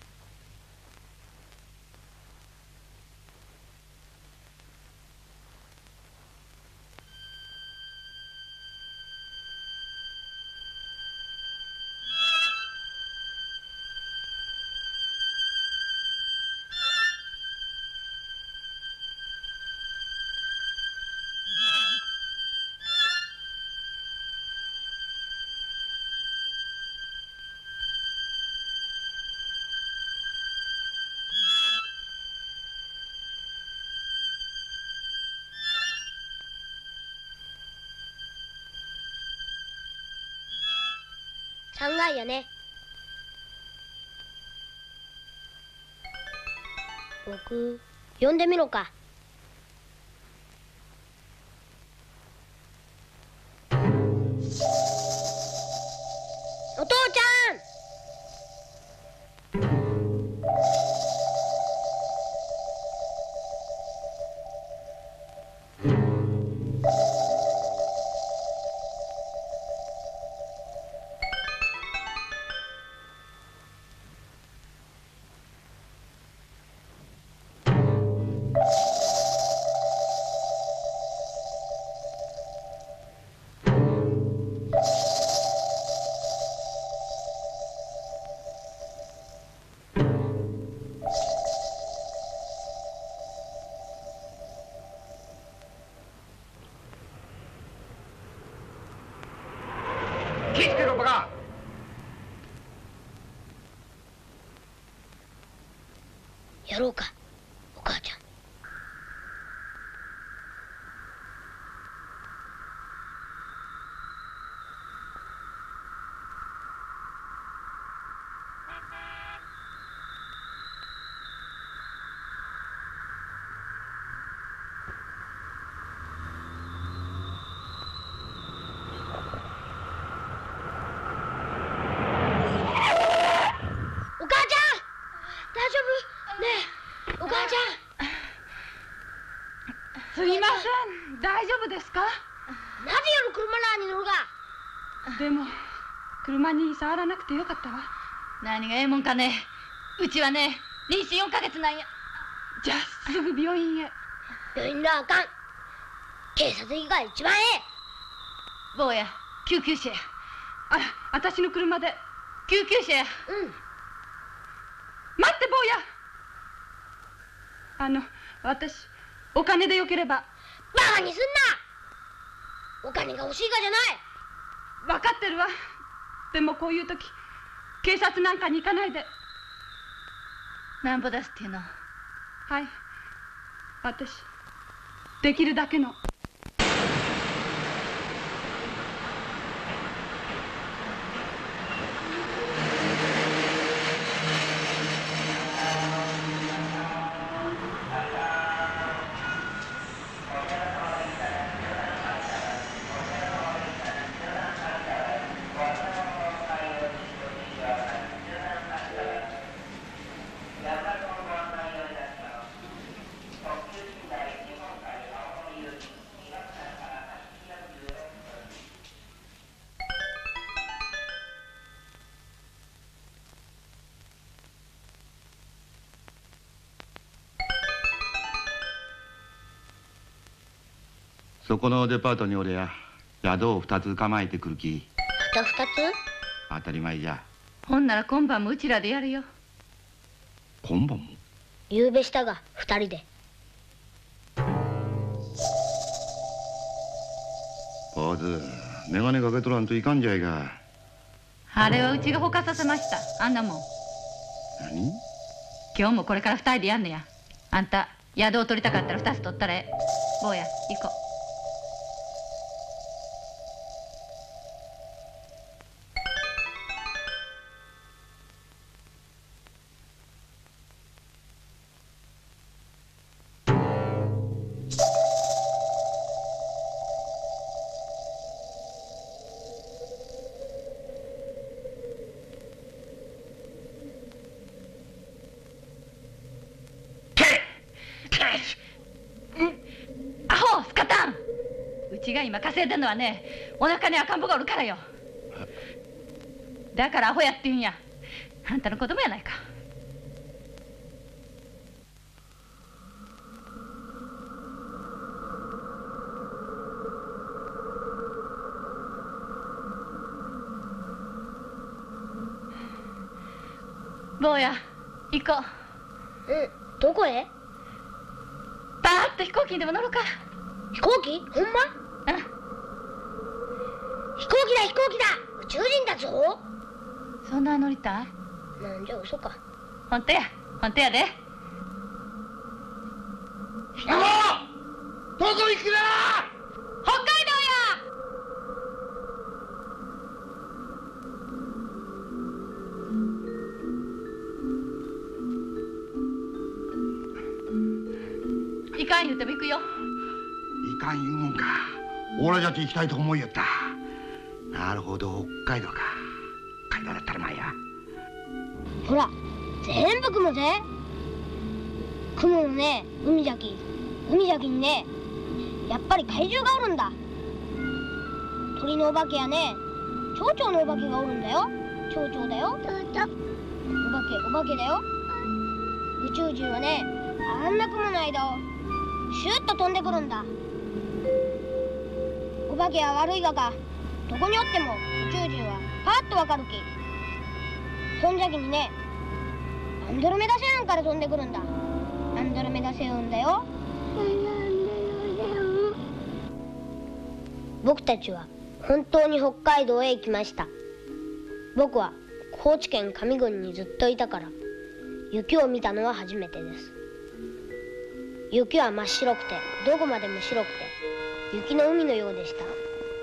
さんがいやね。僕呼んでみろか。お父ちゃん。 気ぃつけろバカ。 やろうか、お母ちゃん。お母ちゃん、大丈夫？ねえ、お母ちゃん。 すいません、大丈夫ですか？ なぜ夜車らに乗るが？ でも車に触らなくてよかったわ。何がええもんかね。うちはね、妊娠よんかげつなんや。じゃあすぐ病院へ。 病院らあかん。警察以外一番ええ。 坊や、救急車や。あら、私の車で救急車や。 うん。 待って坊や。あの、私お金でよければ。 バカにすんな。お金が欲しいかじゃない。 分かってるわ。でもこういう時警察なんかに行かないで。なんぼ出すっていうの？はい、私できるだけの。 そこのデパートにおれや宿を二つ構えてくる気。 また二つ？ 当たり前じゃ。 ほんなら今晩もうちらでやるよ。 今晩も？ 夕べしたが二人で。 坊主、眼鏡かけとらんといかんじゃいが。 あれはうちがほかさせました。あんなもん。 何？ 今日もこれから二人でやんねや。あんた宿を取りたかったら二つ取ったらええ。坊や、行こう。 ちが今稼いでんのはね、お腹に赤ん坊がおるからよ。だからアホやって言うんや。あんたの子供やないか。坊や、行こう。 うん、どこへ？ パーッと飛行機にでも乗ろうか。 飛行機？ほんま？ うん。 飛行機だ飛行機だ！宇宙人だぞ。 そんな乗りたい？ なんじゃ嘘か。 ほんとや、ほんとやで。 あのどこ行くな！ 北海道や！いかん言うても行くよ。 いかん言うもんか。俺たち行きたいと思いよった。なるほど、北海道か。北海道だったらまあや。 ほら、全部雲ぜ。雲のね、海じゃき。海じゃきにね、やっぱり怪獣がおるんだ。鳥のお化けやね、蝶々のお化けがおるんだよ。蝶々だよ。お化け、お化けだよ。宇宙人はね、あんな雲の間をシュッと飛んでくるんだ。お化けは悪いがか、どこにおっても宇宙人はパッとわかるき。そんじゃきにね、アンドロメダ星雲から飛んでくるんだ。アンドロメダ星雲だよ。僕たちは本当に北海道へ行きました。僕は高知県上郡にずっといたから雪を見たのは初めてです。雪は真っ白くてどこまでも白くて雪の海のようでした。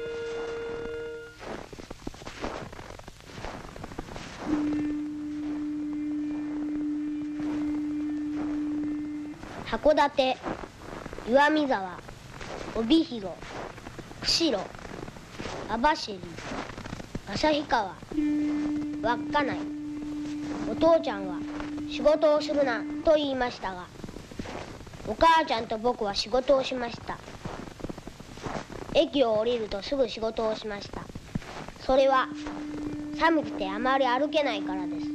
函館、岩見沢、帯広、釧路、網走、旭川、稚内。お父ちゃんは仕事をするなと言いましたが、お母ちゃんと僕は仕事をしました。駅を降りるとすぐ仕事をしました。それは寒くてあまり歩けないからです。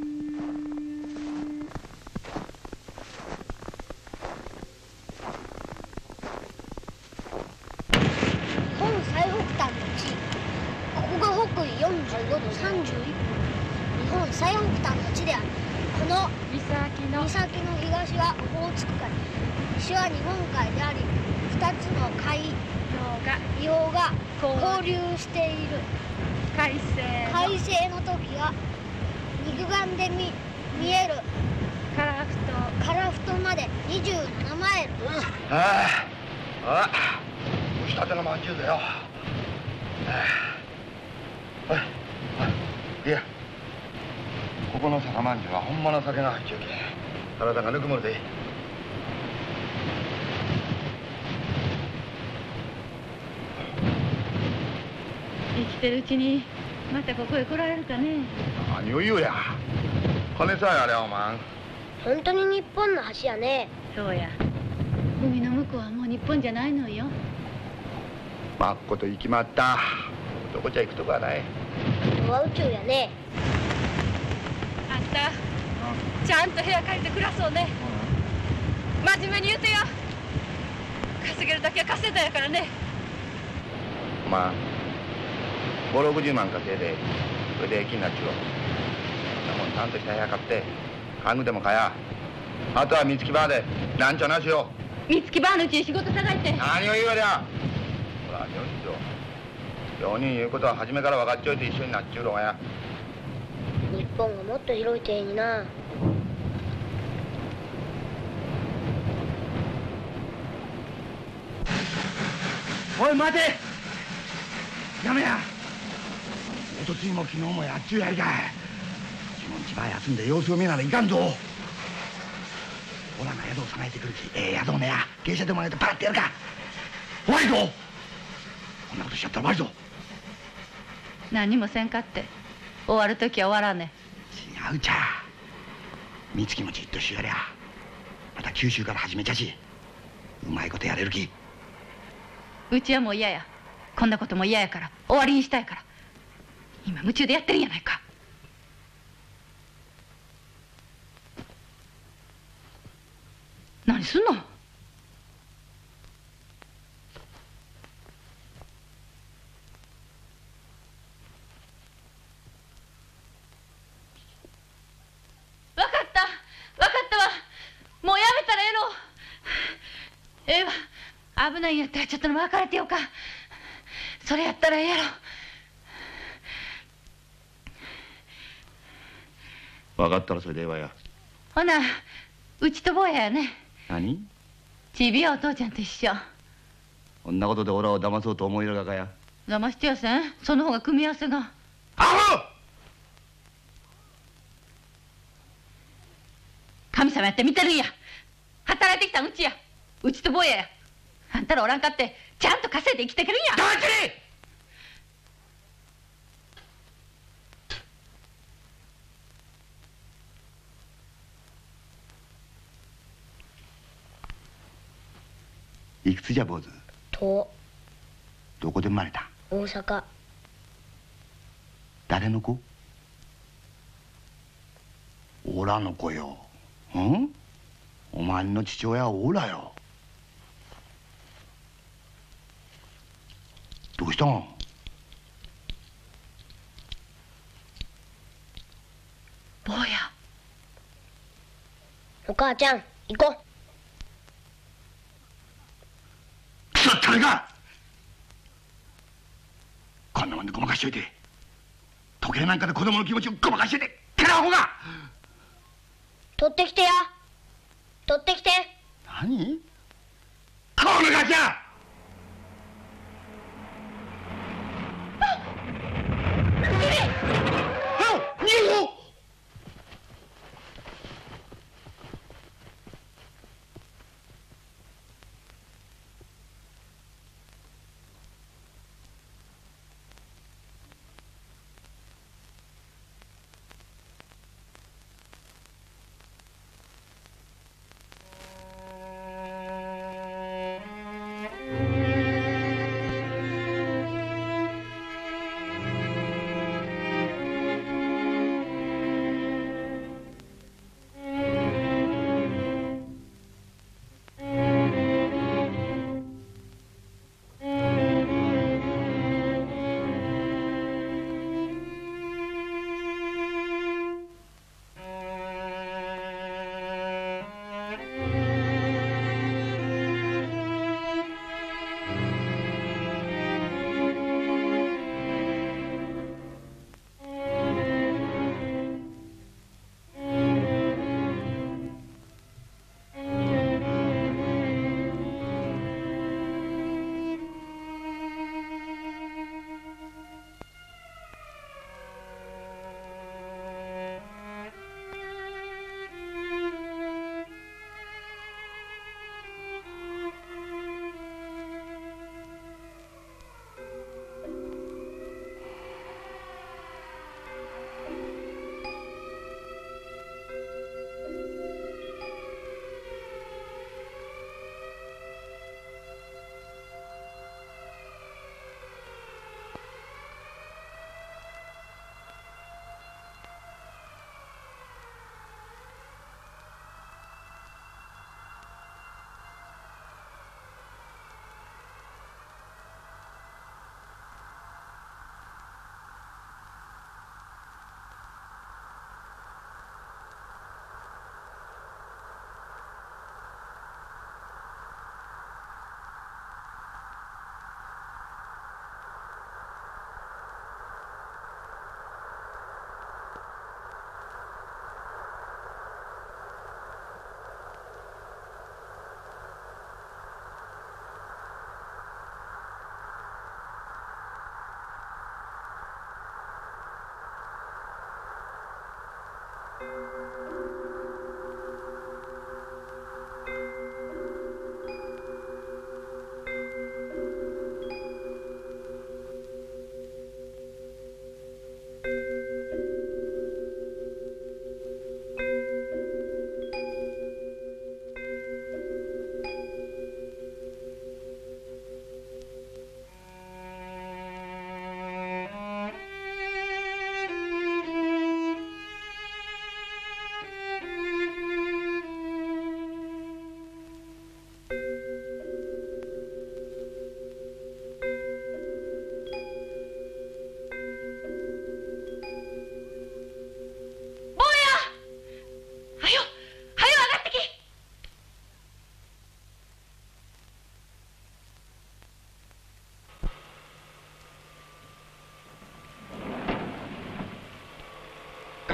本最北端の地、ここが北緯よんじゅうごどさんじゅういっぷん、日本最北端の地である。この岬の岬の東はオホーツク海、西は日本海であり、二つの海が洋が交流している。 海星海星の時は肉眼で 見, 見えるカラフトカラフトまでにじゅうななマイル。 ああ、ああ、蒸したてのまんじゅうだよ。おい、おい、いや、ここの酒まんじゅうはほんまの酒が入っちゃうけん体がぬくもるで。 生きてるうちにまたここへ来られるかね。 何を言うや、金さえあれはおまん。 本当に日本の橋やね。 そうや、海の向こうはもう日本じゃないのよ。 まっこと行きまった。どこじゃ行くとこはない。 ここは宇宙やね。 あんたちゃんと部屋借りて暮らそうね。真面目に言うてよ。稼げるだけは稼いだやからね。 まあごろくじゅうまん稼いでそれで駅になっちゅう。そんなもんちゃんとした部屋買って家具でも買や。あとは三月バーでなんちゃなしよ。 三月バーのうちに仕事探して。 何を言うわりゃ。ほらよにんぞ、よにん言うことは初めから分かっちょいて一緒になっちゅうろがや。 日本がもっと広いてえにな。 おい待て、やめや。おとついも昨日もやっちゅうやりかい。自分一番休んで様子を見ならいかんぞ。おらが宿を探してくるき、ええ宿をねや芸者でもらえてパッてやるか。悪いぞ、こんなことしちゃったら悪いぞ。 何もせんかって終わる時は終わらねえ。違うちゃ、三月もじっとしやりゃまた九州から始めちゃし、うまいことやれるき。 うちはもう嫌や。 こんなことも嫌やから終わりにしたいから今夢中でやってるんやないか。何すんの？分かった分かったわ。もうやめたらええの。ええわ。危ないんやったらちょっと別れてよか。それやったらええやろ。 分かったらそれでええわや。 ほなうちと坊ややね。 何？ ちびやお父ちゃんと一緒。 こんなことでオラを騙そうと思いるがかや。 騙してやせん。その方が組み合わせが。 アホ！ 神様やって見てるんや。働いてきたんうちや。うちと坊やや。あんたらおらんかってちゃんと稼いで生きてけるんや。 黙ってれ！いくつじゃ坊主？ とどこで生まれた？ 大阪。 誰の子？オラの子よ。うん？お前の父親はオラよ。どうしたん？ 坊や。 お母ちゃん行こう。 くそったれか！こんなもんでごまかしといて時計なんかで子供の気持ちをごまかしといてけなアホが！ 取ってきてや。取ってきて。 何？このガキャ！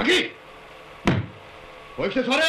ガキここへ来て座れ。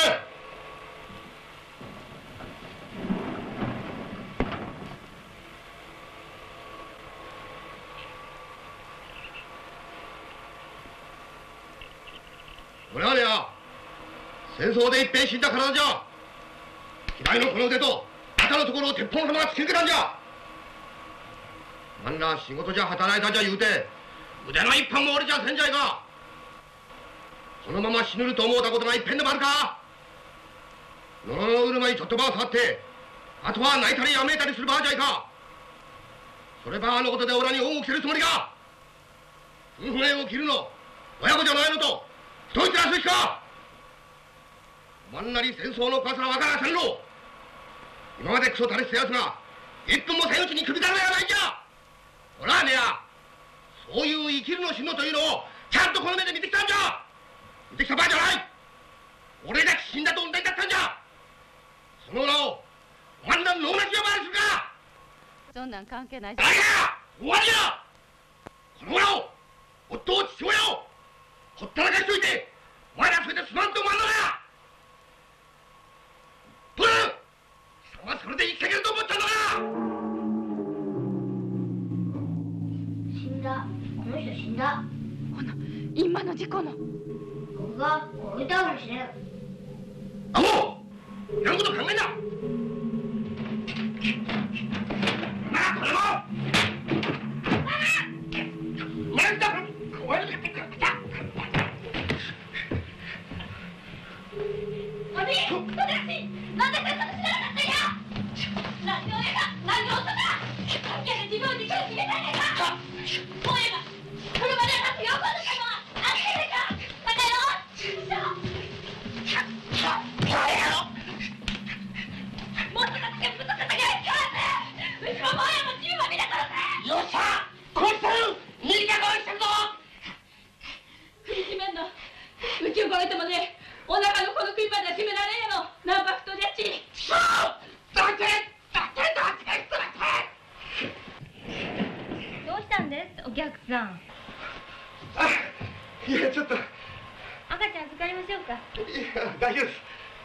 俺はねや戦争で一遍死んだ体じゃ嫌いのこの腕と肩のところを鉄砲の玉が突き抜けたんじゃ。あんな仕事じゃ働いたじゃ言うて腕の一本も折れちゃせんじゃいか。そのまま死ぬると思うたことが一遍でもあるか。のろのろうるまにちょっとば触ってあとは泣いたりやめいたりするばあじゃいか。そればあのことでオラに恩を着せるつもりか。夫婦縁を切るの親子じゃないのと太いてらすべきか。おまんなり戦争の怖さは分からせんろ。今までクソ垂れしたやつが一分もせんうちに首だらやないんじゃ。ほらねやそういう生きるの死ぬのというのをちゃんとこの目で見てきたんじゃ。見てきた場合じゃない。俺だけ死んだと同じだったんじゃ。その裏をおまんらの同じ呼ばわりするか。 そんなん関係ないし。 だから終わりや。この裏を夫を父親をほったらかしといてお前らそれで済まんと思わんのだ。トル貴様はそれで生きていけると思ったんだか。 死んだ。この人死んだ。 ほな今の事故の僕が置いたかもしれん。 アホいらんこと考えんな。なあこれもなんだこれでおじい、それらしい。なんでそんなこと知らなかったんや。何の親が何の音だ。関係で自分に決めたんやか。もうええわ。車ではなく横の車はあっちでか。バカ野郎。もっとかつけぶとかたけうちももうやも自分は見なからぜ。よっしゃこいつる逃げかこいしてるぞ。苦しめんのうちを越えてもねお腹のこの食いまでは閉められんやろ。ナンパ太りやちそうだけだけだけだけ。 どうしたんですお客さん。 あいやちょっと赤ちゃん預かりましょうか。 いや大丈夫です。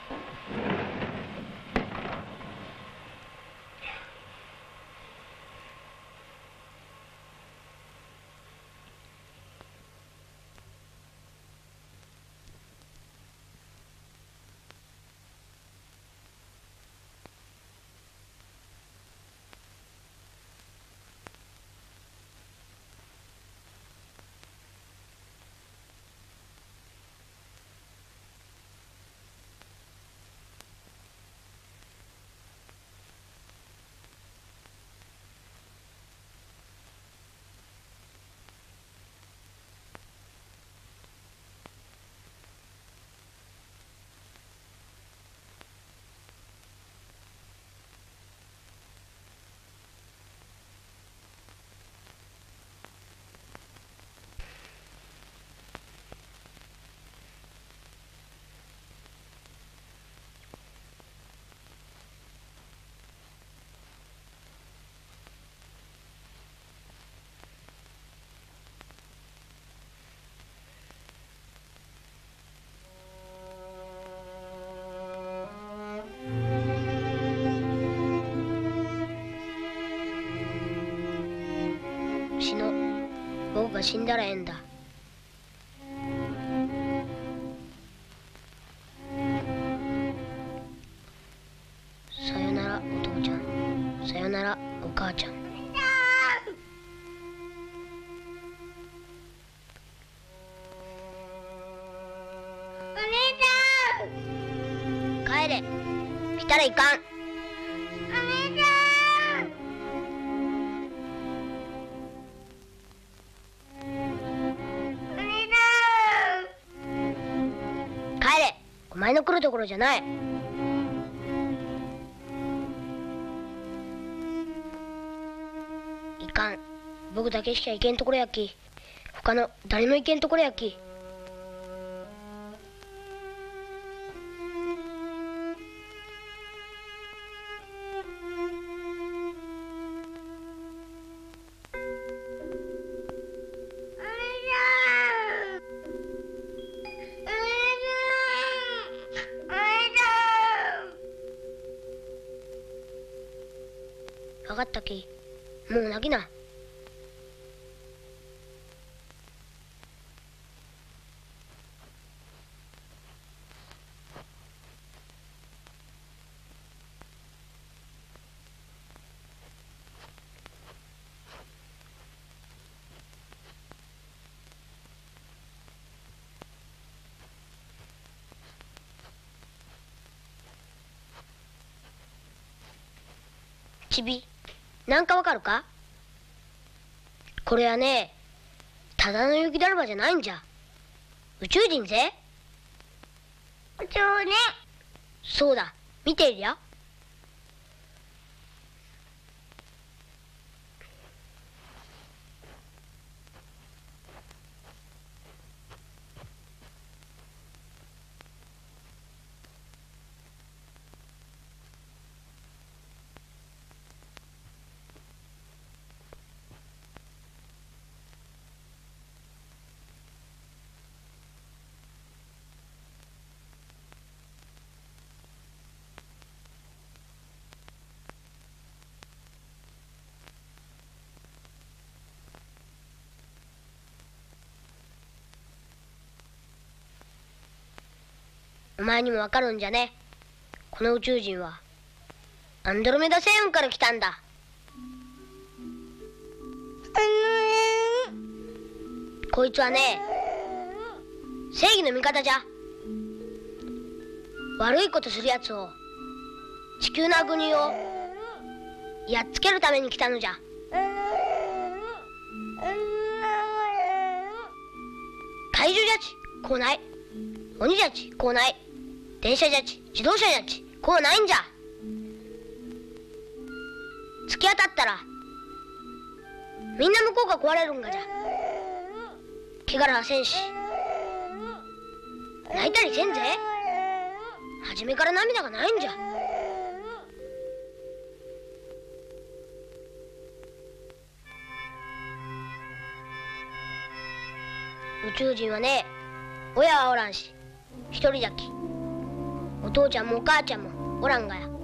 死の僕が死んだらええんだ。さよならお父ちゃん。さよならお母ちゃん。 お姉ちゃん帰れ。来たらいかん。 お姉ちゃんお前の来るところじゃない。いかん。僕だけしか行けんところやき。他の誰も行けんところやき。 かったき、もう泣きな。ちび、なんかわかるか？これはね、ただの雪だるまじゃないんじゃ。宇宙人ぜ。宇宙人。そうだ、見ているよ。お前にもわかるんじゃね。この宇宙人はアンドロメダ星雲から来たんだ。こいつはね、正義の味方じゃ。悪いことするやつを、地球の悪人をやっつけるために来たのじゃ。怪獣じゃちこうない、鬼じゃちこうない、電車じゃち自動車じゃちこうないんじゃ。突き当たったらみんな向こうが壊れるんがじゃ。怪我はせんし、泣いたりせんぜ。初めから涙がないんじゃ。宇宙人はね、親はおらんし一人じゃき。お父ちゃんもお母ちゃんもおらんがや。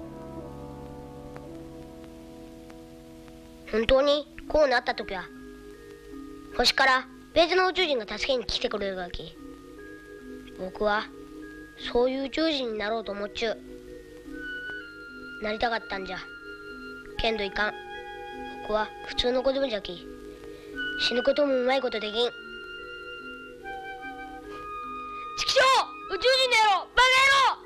本当にこうなった時は星から別の宇宙人が助けに来てくれるがき。僕はそういう宇宙人になろうと思っちゅう。なりたかったんじゃ。けんどいかん。僕は普通の子供じゃき。死ぬこともうまいことできん。ちきしょう、宇宙人だよ、バカ野郎。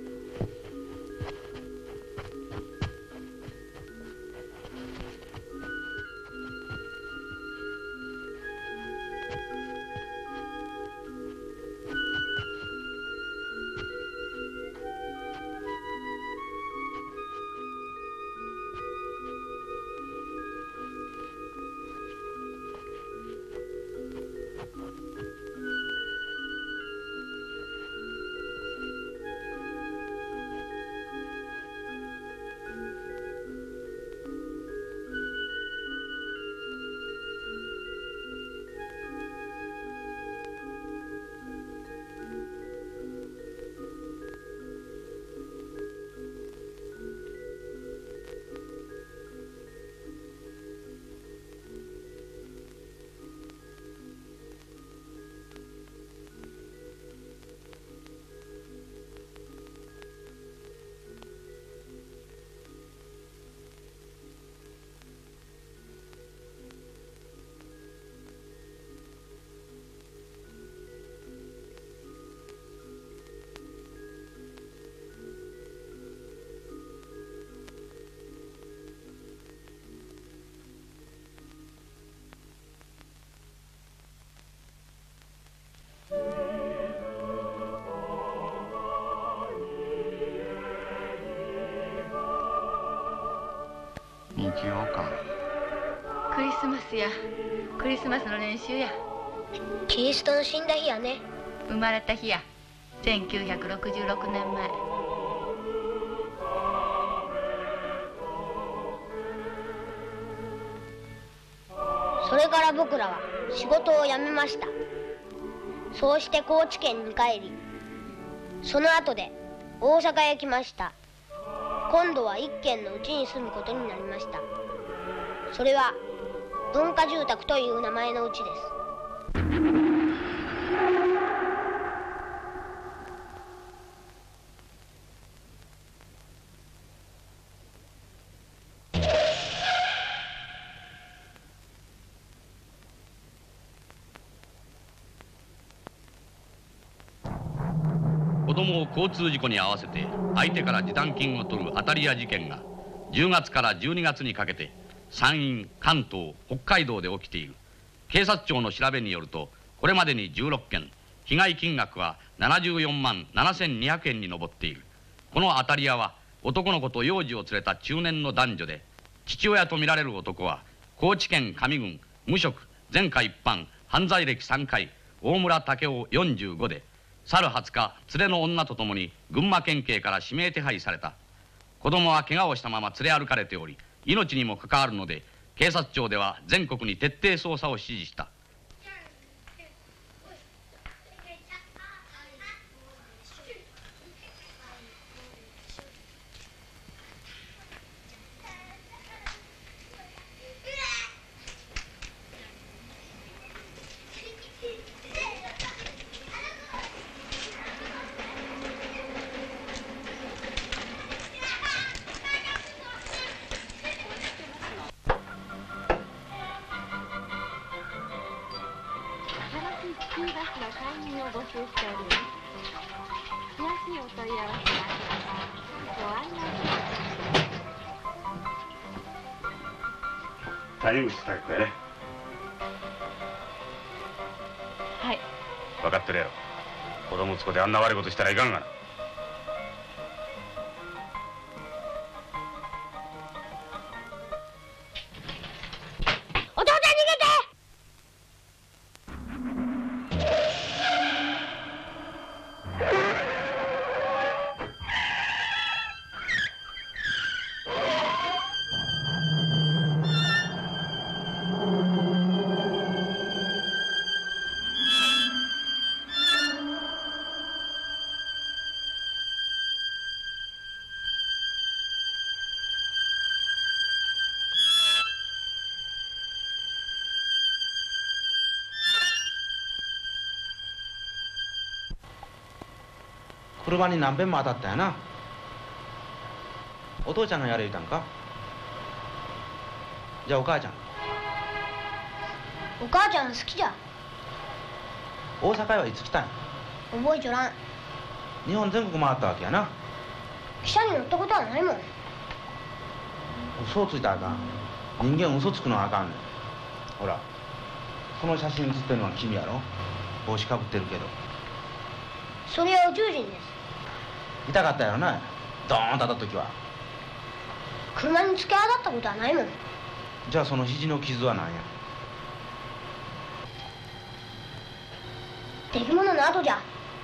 日曜か。 クリスマスや。クリスマスの練習や。 キリストの死んだ日やね。 生まれた日や。せんきゅうひゃくろくじゅうろくねんまえ。 それから僕らは仕事を辞めました。そうして高知県に帰り、その後で大阪へ来ました。今度は一軒のうちに住むことになりました。 それは文化住宅という名前のうちです。 子供を交通事故に遭わせて相手から示談金を取る当たり屋事件がじゅうがつからじゅうにがつにかけて山陰、関東、北海道で起きている。警察庁の調べによると、これまでにじゅうろっけん、被害金額はななじゅうよんまんななせんにひゃくえんに上っている。この当たり屋は男の子と幼児を連れた中年の男女で、父親とみられる男は高知県上郡無職前科一犯犯罪歴さんかい大村武雄よんじゅうごで、去るはつか連れの女とともに群馬県警から指名手配された。子供は怪我をしたまま連れ歩かれており、命にも関わるので警察庁では全国に徹底捜査を指示した。 谷口孝子やね。 はい。 分かってるやろ。子供つこであんな悪いことしたらいかんがな。 お父さん逃げて！ 車に何遍も当たったやな。お父ちゃんがやれ言うたんか。じゃあお母ちゃん。 お母ちゃん好きじゃ。 大阪へはいつ来たんや。 覚えちょらん。 日本全国回ったわけやな。 汽車に乗ったことはないもん。 嘘をついたらあかん。人間嘘つくのはあかんねん。ほらこの写真写ってるのは君やろ。帽子かぶってるけど。 それは宇宙人です。 痛かったやろな。ドーンと当たった時は。 車に突き当たったことはないもん。 じゃあその肘の傷は何や。 出来物の後じゃ。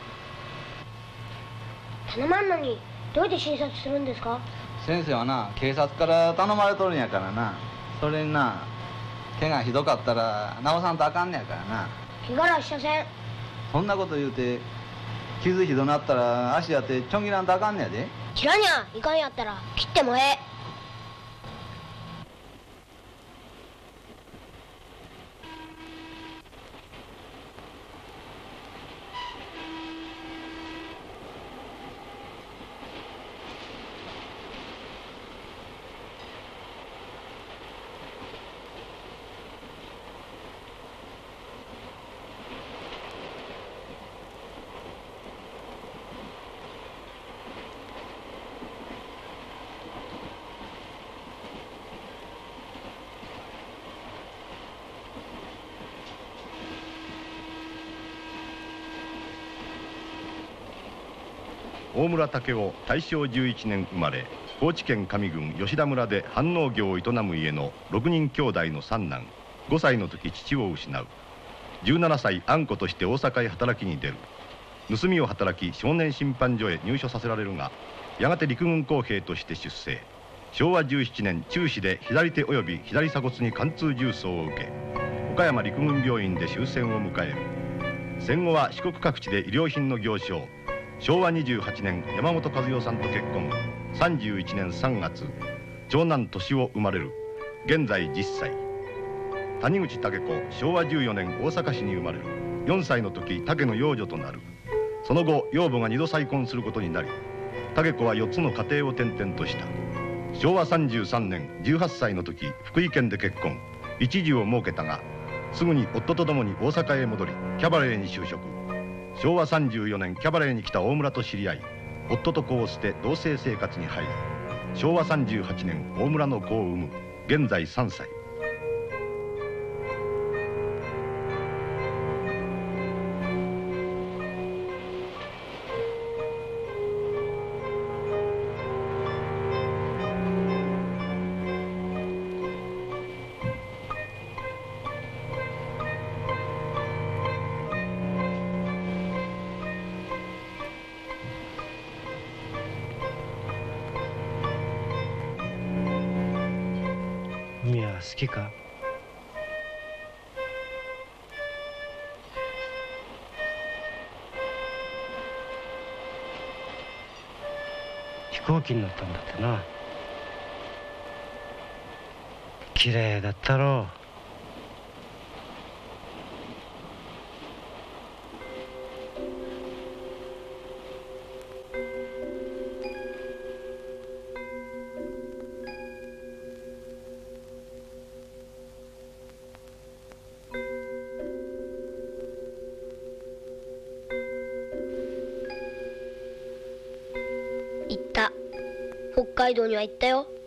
頼まんのにどうやって診察するんですか。 先生はな警察から頼まれとるんやからな。それにな怪我ひどかったら治さんとあかんねやからな。 怪我はしません。 そんなこと言うて傷ひどなったら足やってちょん切らんとあかんねやで。 切らにゃいかんやったら切ってもええ。 大村武雄大正じゅういちねん生まれ、高知県上郡吉田村で藩農業を営む家のろくにん兄弟の三男。ごさいの時父を失う。じゅうななさい安子として大阪へ働きに出る。盗みを働き少年審判所へ入所させられるが、やがて陸軍工兵として出征。しょうわじゅうななねん中士で左手及び左鎖骨に貫通重創を受け、岡山陸軍病院で終戦を迎える。戦後は四国各地で衣料品の行商。しょうわにじゅうはちねん山本和代さんと結婚。さんじゅういちねんさんがつ長男俊夫生まれる。 現在じゅっさい。谷口武子、昭和じゅうよねん大阪市に生まれる。よんさいの時武の養女となる。その後養母が二度再婚することになり、武子はよっつの家庭を転々とした。昭和さんじゅうさんねんじゅうはっさいの時福井県で結婚、一児を設けたが、すぐに夫と共に大阪へ戻りキャバレーに就職。昭和さんじゅうよねんキャバレーに来た大村と知り合い、夫と子を捨て同棲生活に入り、昭和さんじゅうはちねん大村の子を産む。現在さんさい。 海は好きか？飛行機に乗ったんだってな。綺麗だったろう。 行った。北海道には行ったよ。